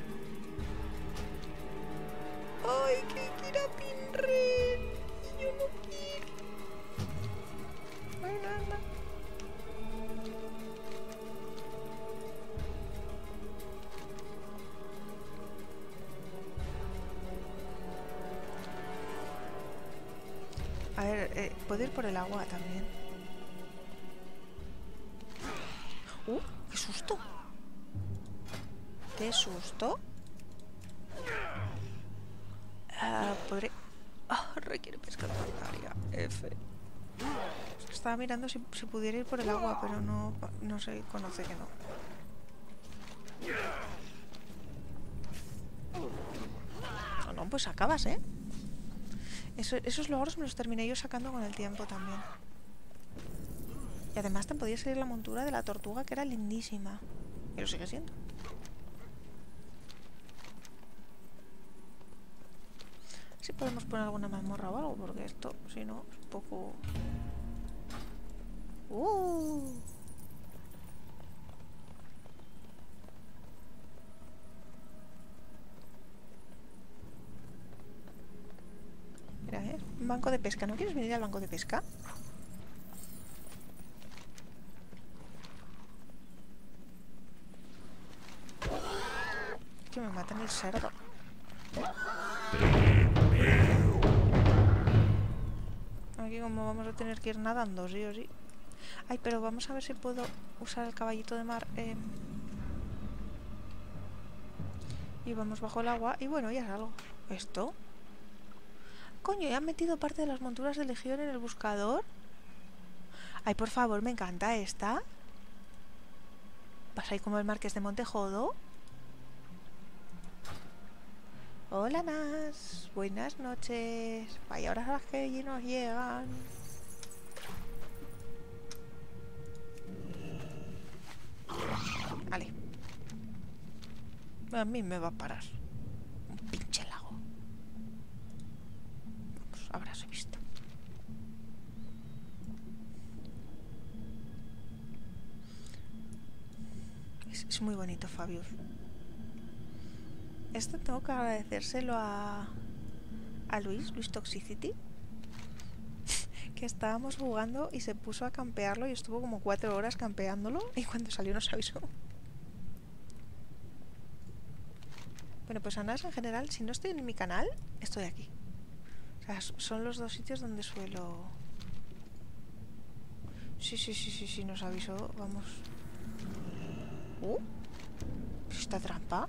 ¡Ay, que quiero a Pinred! Yo no quiero. Bueno, anda. A ver, eh, puedo ir por el agua también. ¡Uh! ¡Qué susto! ¡Qué susto! Ah, podré... Ah, requiere pesca planetaria. F. Estaba mirando si, si pudiera ir por el agua, pero no, no se conoce que no. No, no, pues acabas, ¿eh? Eso, esos logros me los terminé yo sacando con el tiempo también. Y además te podías salir la montura de la tortuga, que era lindísima. Y lo sigue siendo. Si podemos poner alguna mazmorra o algo, porque esto, si no, es un poco... ¡Uh! Mira, ¿eh? Un banco de pesca. ¿No quieres venir al banco de pesca? Que me matan el cerdo. Aquí como vamos a tener que ir nadando, sí o sí. Ay, pero vamos a ver si puedo usar el caballito de mar. Eh... Y vamos bajo el agua. Y bueno, ya salgo. ¿Esto? Coño, ¿ya han metido parte de las monturas de Legión en el buscador? Ay, por favor, me encanta esta. ¿Vas ahí como el Marqués de Montejodo? Hola, Nas. Buenas noches. Vaya horas a las que allí nos llegan. Vale. A mí me va a parar. Un pinche lago. Pues habrás visto. Es, es muy bonito, Fabius. Esto tengo que agradecérselo a, a Luis, Luis Toxicity, que estábamos jugando y se puso a campearlo y estuvo como cuatro horas campeándolo y cuando salió nos avisó. Bueno, pues a Nas en general, si no estoy en mi canal, estoy aquí. O sea, son los dos sitios donde suelo... Sí, sí, sí, sí, sí, nos avisó, vamos. Uh, ¿esta trampa?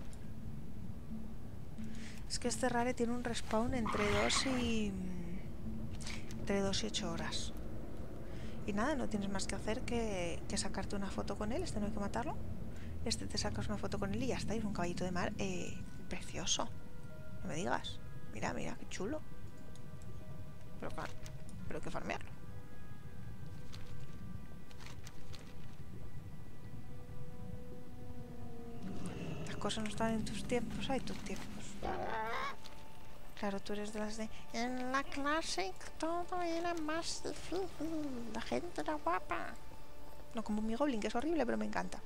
Es que este rare tiene un respawn entre dos y... entre dos y ocho horas. Y nada, no tienes más que hacer que, que sacarte una foto con él. Este no hay que matarlo. Este te sacas una foto con él y ya está. Es un caballito de mar eh, precioso. No me digas. Mira, mira, qué chulo. Pero claro, pero hay que farmearlo. Las cosas no están en tus tiempos, hay tus tiempos. Claro, tú eres de las de... En la clase todo era más difícil. La gente era guapa. No como mi Goblin, que es horrible, pero me encanta.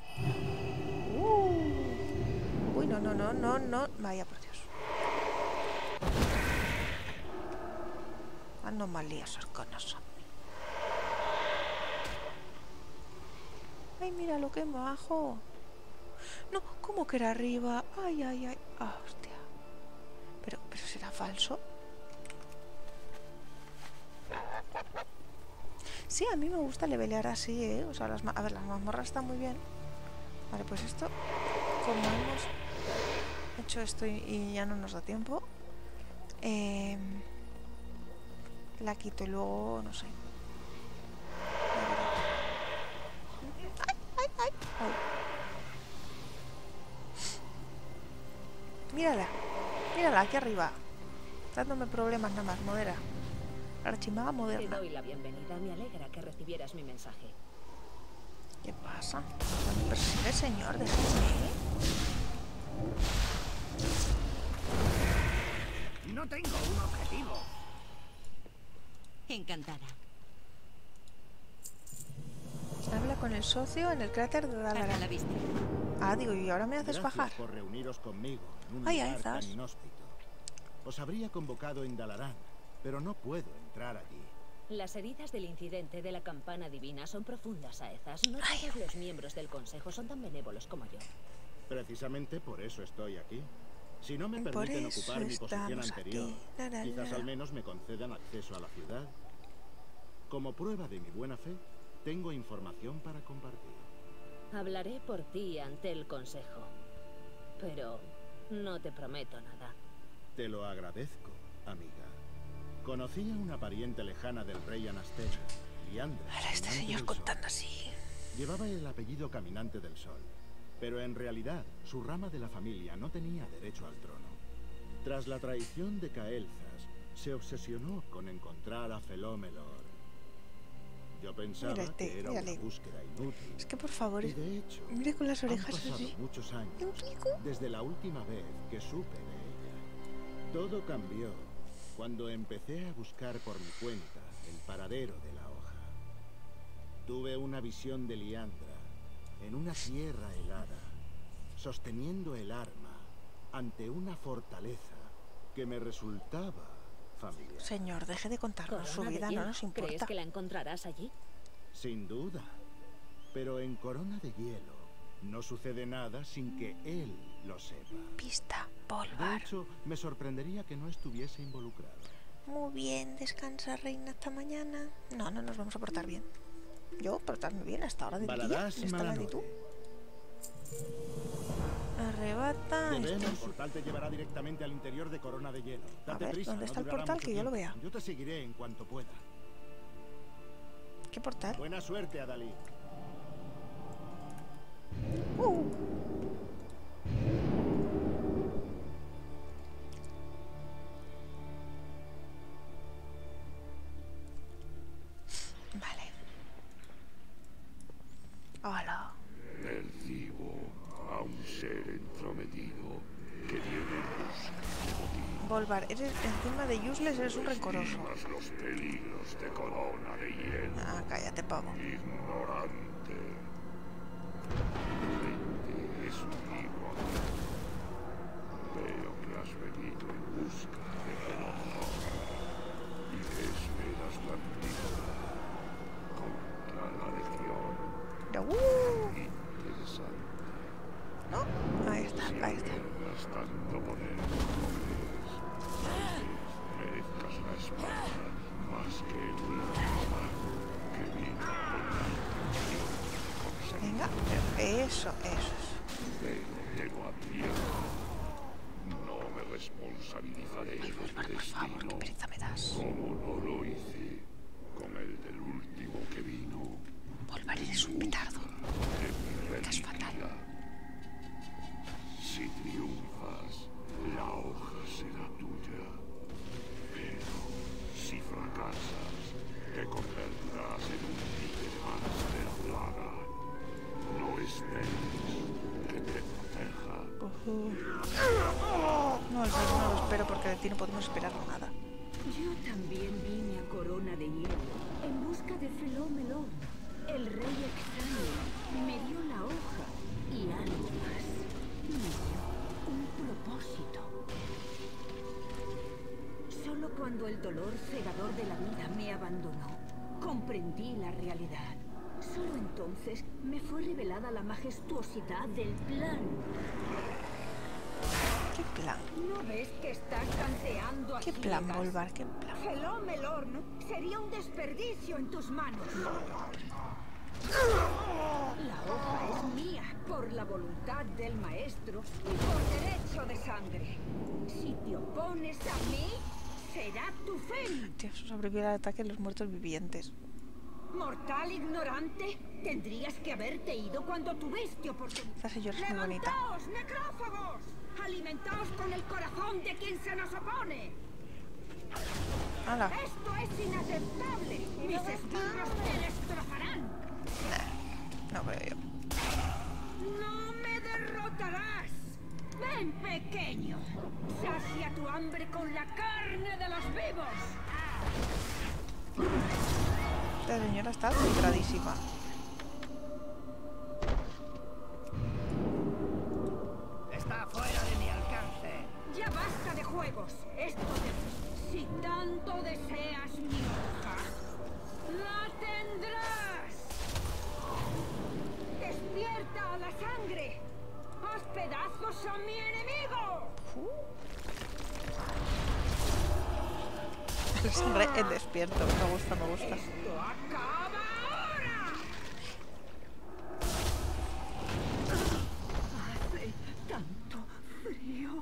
Uh. Uy, no, no, no, no, no. Vaya por Dios. Anomalías arcanas. Ay, mira lo que bajo. No, ¿cómo que era arriba? Ay, ay, ay. Ah, hostia. Pero, pero será falso. Sí, a mí me gusta levelear así, ¿eh? O sea, las, a ver, las mazmorras están muy bien. Vale, pues esto, como hemos hecho esto y, y ya no nos da tiempo, eh, la quito y luego, no sé. ¡Ay, ay, ay! ay. Mírala, mírala, aquí arriba. Dándome problemas nada más, modera. Archimaga moderna. Te doy la bienvenida, me alegra que recibieras mi mensaje. ¿Qué pasa? ¿Me persigue, señor? Déjame. No tengo un objetivo. Encantada. Habla con el socio en el cráter de Dalaran. Hasta la vista. Ah, digo, y ahora me haces Gracias bajar. por reuniros conmigo en un Ay, lugar ay, tan zas. inhóspito. Os habría convocado en Dalaran, pero no puedo entrar allí. Las heridas del incidente de la campana divina son profundas, Aezas. No todos los miembros del Consejo son tan benévolos como yo. Precisamente por eso estoy aquí. Si no me Por permiten eso ocupar mi posición estamos anterior, aquí. La, la, quizás la. al menos me concedan acceso a la ciudad. Como prueba de mi buena fe, tengo información para compartir. Hablaré por ti ante el Consejo. Pero no te prometo nada. Te lo agradezco, amiga. Conocí a una pariente lejana del rey Anastasia, Liandra. Ahora este Caminante señor del contando Sol. así. Llevaba el apellido Caminante del Sol, pero en realidad su rama de la familia no tenía derecho al trono. Tras la traición de Caelzas, se obsesionó con encontrar a Felómelor. Yo pensaba Mira este, que era mírale. una búsqueda inútil. Es que por favor, Y de hecho, mire con las han orejas pasado así. muchos años ¿Un pico? desde la última vez que supe de ella. Todo cambió cuando empecé a buscar por mi cuenta el paradero de la hoja. Tuve una visión de Liandra en una tierra helada, sosteniendo el arma ante una fortaleza que me resultaba familiar. Señor, deje de contarnos su Corona de vida, no hielo. nos importa. ¿Crees que la encontrarás allí? Sin duda. Pero en Corona de Hielo no sucede nada sin que él lo sepa. Pista, De Bolvar. hecho, me sorprendería que no estuviese involucrado. Muy bien, descansa, reina, hasta mañana. No, no nos vamos a portar bien. Yo, portarme bien hasta ahora de día. Baladas En esta Malanore. latitud. Arrebata Debemos, esto. el portal te llevará directamente al interior de Corona de Hielo. Date ver, prisa, ¿dónde no está el durará portal? mucho Que yo lo tiempo. vea. Yo te seguiré en cuanto pueda. ¿Qué portal? Buena suerte, Adalí. Uh. Vale. Hola. Percibo a un ser entrometido que viene en busca de botín. Bolvar, eres encima de useless, eres un rencoroso. Estimas los peligros de Corona de Hielo. Ah, cállate, pavo. Ignorante. Tu mente es un libro abierto. Veo que has venido en busca de Felómelor. ¿Y qué esperas participar contra la Legión? Ya, uh. Interesante. No, ahí está, ahí está. Pierdas tanto poder como crees. Tal vez merezcas la espada más que el último mago que vino con la intención de conseguir. Venga, pero eso, eso es. Pero te lo advierto. No me responsabilizaré de tu destino. Como no lo hice con el del último que vino. Bolvar, eres un petardo. Es fatal. Si triunfas, la hoja será tuya. Pero si fracasas, te convertirás en un líder más de la plaga. No esperes que te proteja. Uh-huh. No, el no lo espero porque de ti no podemos esperar nada. Yo también vine a Corona de Hielo en busca de Felómelor. El rey extraño me dio la hoja y algo más. Me dio un propósito. Solo cuando el dolor cegador de la vida me abandonó, comprendí la realidad. Solo entonces me fue revelada la majestuosidad del plan. ¿Qué plan? ¿No ves que estás tanteando a ¿Qué plan, ciegas? Bolvar? ¿Qué plan? Feló Melorn sería un desperdicio en tus manos. La hoja es mía por la voluntad del maestro y por derecho de sangre. Si te opones a mí, será tu fin. Tío, eso sobrevive al ataque de los muertos vivientes. Mortal ignorante, tendrías que haberte ido cuando tuviste oportunidad. Esta señora es muy bonita. ¡Levantaos, necrófagos! ¡Alimentaos con el corazón de quien se nos opone! ¡Hala! ¡Esto es inaceptable! ¡Mis esbirros te destrozarán! Nah, no creo yo. ¡No me derrotarás! ¡Ven, pequeño! ¡Sacia tu hambre con la carne de los vivos! Esta señora está centradísima. Está fuera de mi alcance. ¡Ya basta de juegos! Esto te... Si tanto deseas mi hoja, ¡la tendrás! ¡Despierta a la sangre! ¡Haz pedazos a mi enemigo! El sangre es despierto. Me gusta, me gusta. ¡Esto acaba ahora! Hace tanto frío.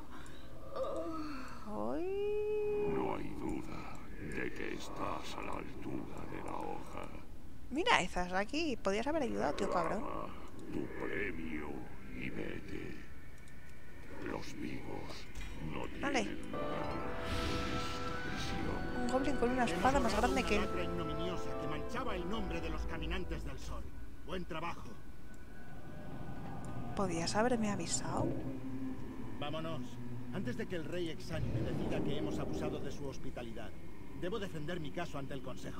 Ay. No hay duda de que estás a la altura de la hoja. Mira, esas aquí. Podías haber ayudado, tío cabrón. Toma tu premio y vete. Los vivos no tienen Vale. lugar en esta prisión. Un goblin con una espada más grande que él. Una lacra ignominiosa que manchaba el nombre de los caminantes del sol. Buen trabajo. Podías haberme avisado. Vámonos. Antes de que el rey exánime decida que hemos abusado de su hospitalidad, debo defender mi caso ante el consejo.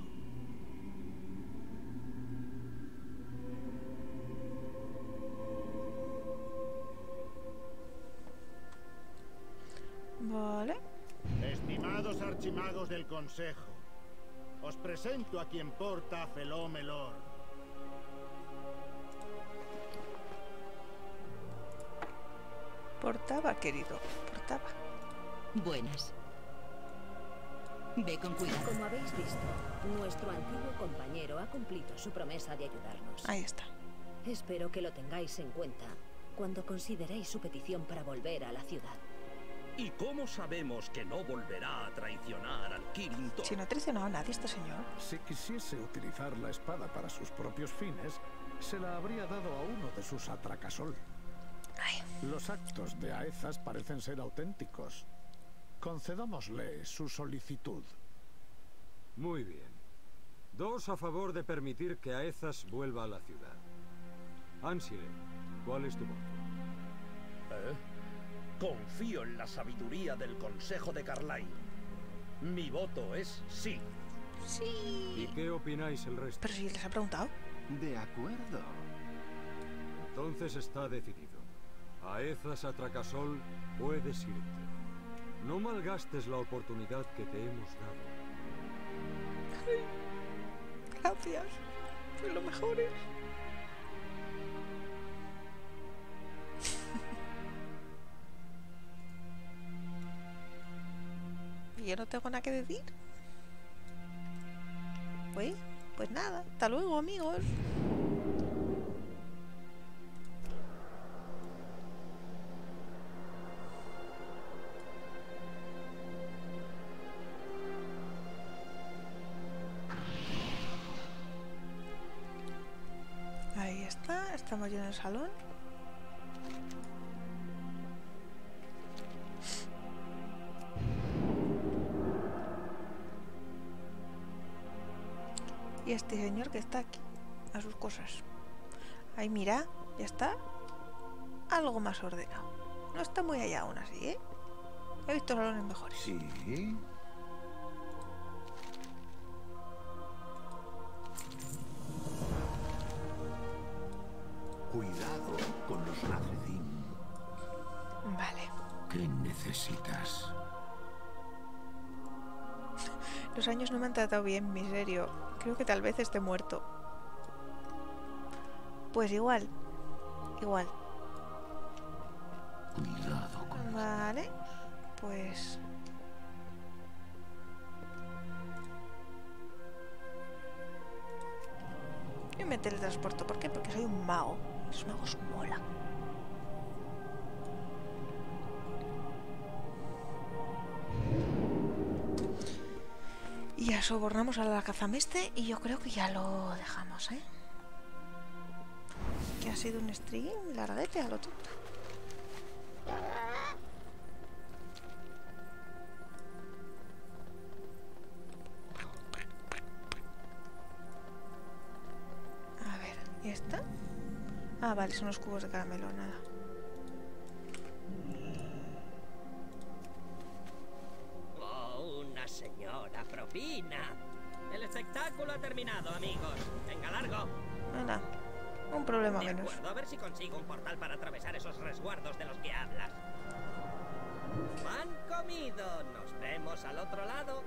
Vale. Estimados archimagos del consejo, os presento a quien porta Feló Melorn. Portaba, querido. Portaba. Buenas. Ve con cuidado. Como habéis visto, nuestro antiguo compañero ha cumplido su promesa de ayudarnos. Ahí está. Espero que lo tengáis en cuenta cuando consideréis su petición para volver a la ciudad. ¿Y cómo sabemos que no volverá a traicionar al Kirin Tor? Si no ha traicionado a nadie este señor. Si quisiese utilizar la espada para sus propios fines, se la habría dado a uno de sus atracasol. Ay. Los actos de Aezas parecen ser auténticos. Concedámosle su solicitud. Muy bien. Dos a favor de permitir que Aezas vuelva a la ciudad. Ansile, ¿cuál es tu voto? ¿Eh? Confío en la sabiduría del Consejo de Carlyle. Mi voto es sí. Sí. ¿Y qué opináis el resto? Pero si les ha preguntado. De acuerdo. Entonces está decidido. Aezas Atracasol, puedes irte. No malgastes la oportunidad que te hemos dado. Gracias. Sois los mejores. ¿Y yo no tengo nada que decir? Pues, pues nada. Hasta luego, amigos. Ahí está. Estamos ya en el salón. Y este señor que está aquí, a sus cosas. Ahí mira, ya está algo más ordenado. No está muy allá aún así, ¿eh? He visto salones mejores. Sí. Cuidado con los Nazredin. Vale. ¿Qué necesitas? Los años no me han tratado bien, mi serio. Creo que tal vez esté muerto. Pues igual. Igual. Cuidado con... Vale. pues... Yo me teletransporto. ¿Por qué? Porque soy un mago. Los magos mola. Y ya sobornamos a la cazameste y yo creo que ya lo dejamos, ¿eh? Que ha sido un stream larguete a lo tonto. A ver, ¿y esta? Ah, vale, son los cubos de caramelo, nada. Oh, una señora propina. El espectáculo ha terminado, amigos. Venga, largo. Nada, un problema De menos. acuerdo, a ver si consigo un portal para atravesar esos resguardos de los que hablas. Han comido. Nos vemos al otro lado.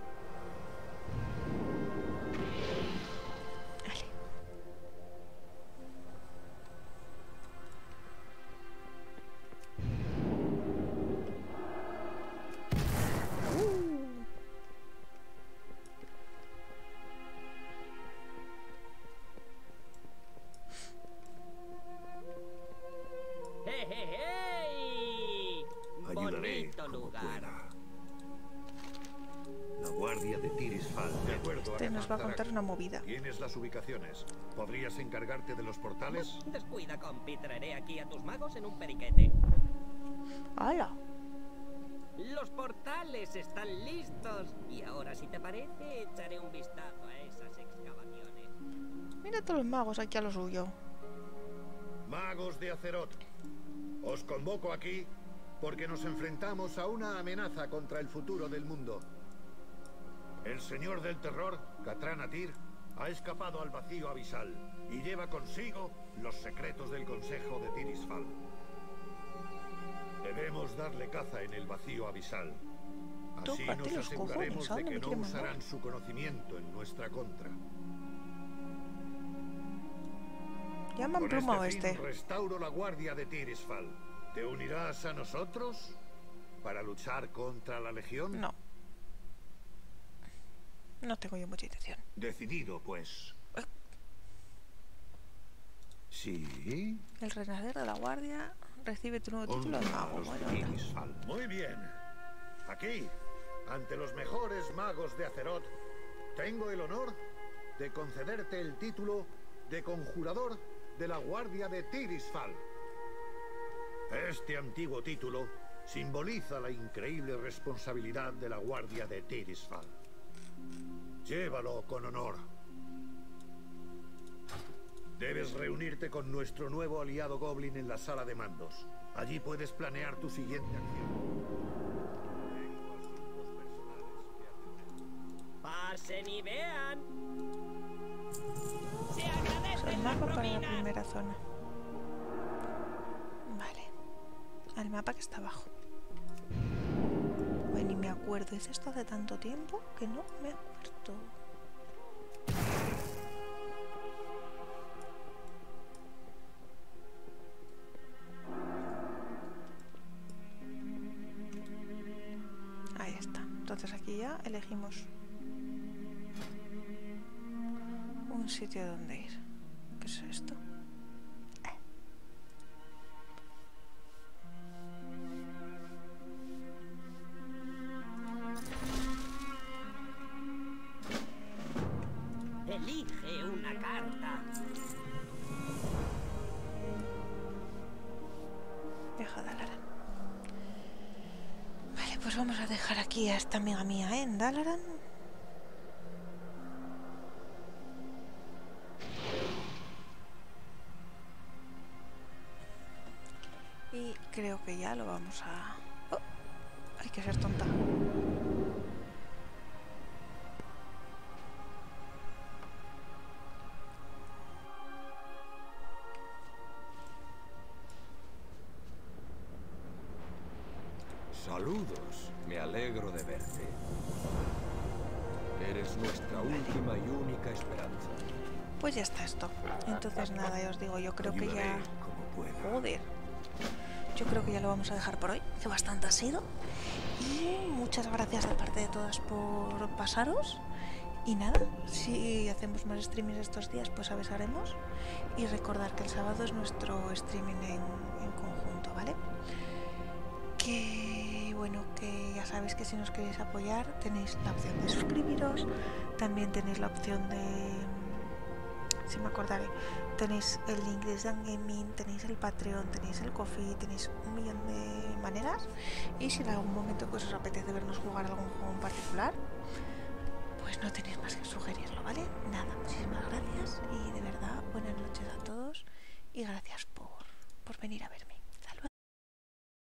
¡Hey, hey, hey! Ayudaré Bonito como lugar. pueda. La guardia de Tirisfal. De acuerdo, Este nos va a contar una movida. Tienes las ubicaciones. ¿Podrías encargarte de los portales? Descuida, compi, traeré aquí a tus magos en un periquete. ¡Hala! Los portales están listos. Y ahora, si te parece, echaré un vistazo a esas excavaciones. Mira todos los magos aquí a lo suyo. Magos de Azeroth, os convoco aquí porque nos enfrentamos a una amenaza contra el futuro del mundo. El señor del terror, Catran Atir, ha escapado al vacío abisal y lleva consigo los secretos del Consejo de Tirisfal. Debemos darle caza en el vacío abisal. Así Tócate nos los aseguraremos cojones, ¿a de dónde que me no quiere mandar? usarán su conocimiento en nuestra contra. Llaman Con pluma este oeste. fin restauro la guardia de Tirisfal. ¿Te unirás a nosotros para luchar contra la Legión? No. No tengo yo mucha intención. Decidido, pues. Sí. El renacer de la guardia recibe tu nuevo título de Honra a mago. los Bueno, de anda. Tirisfal. Muy bien. Aquí, ante los mejores magos de Azeroth, tengo el honor de concederte el título de conjurador de la guardia de Tirisfal. Este antiguo título simboliza la increíble responsabilidad de la guardia de Tirisfal. Llévalo con honor. Debes reunirte con nuestro nuevo aliado Goblin en la sala de mandos. Allí puedes planear tu siguiente acción. Pasen y vean. Se Pues agradece el la mapa para la propina. primera zona. Vale. Al mapa que está abajo. Bueno, ni me acuerdo. Hice esto hace tanto tiempo que no me acuerdo. Ahí está. Entonces aquí ya elegimos un sitio donde ir. ¿Qué es esto? Elige una carta. Deja de Dalaran. Vale, pues vamos a dejar aquí a esta amiga mía, ¿eh? En Dalaran. Y creo que ya lo vamos a... Oh, hay que ser tonta. Saludos, me alegro de verte. Eres nuestra última y única esperanza. Pues ya está esto. Entonces nada, ya os digo, yo creo que ya... Joder. Yo creo que ya lo vamos a dejar por hoy, que bastante ha sido. Y muchas gracias de parte de todas por pasaros. Y nada, si hacemos más streamings estos días, pues avisaremos. Y recordar que el sábado es nuestro streaming en, en conjunto, ¿vale? Que bueno, que ya sabéis que si nos queréis apoyar tenéis la opción de suscribiros. También tenéis la opción de... si me acordaré, tenéis el link de Stan Gaming, tenéis el Patreon, tenéis el Ko-fi, tenéis un millón de maneras. Y si en algún momento pues os apetece vernos jugar algún juego en particular, pues no tenéis más que sugerirlo, ¿vale? Nada, muchísimas gracias y de verdad buenas noches a todos y gracias por, por venir a verme.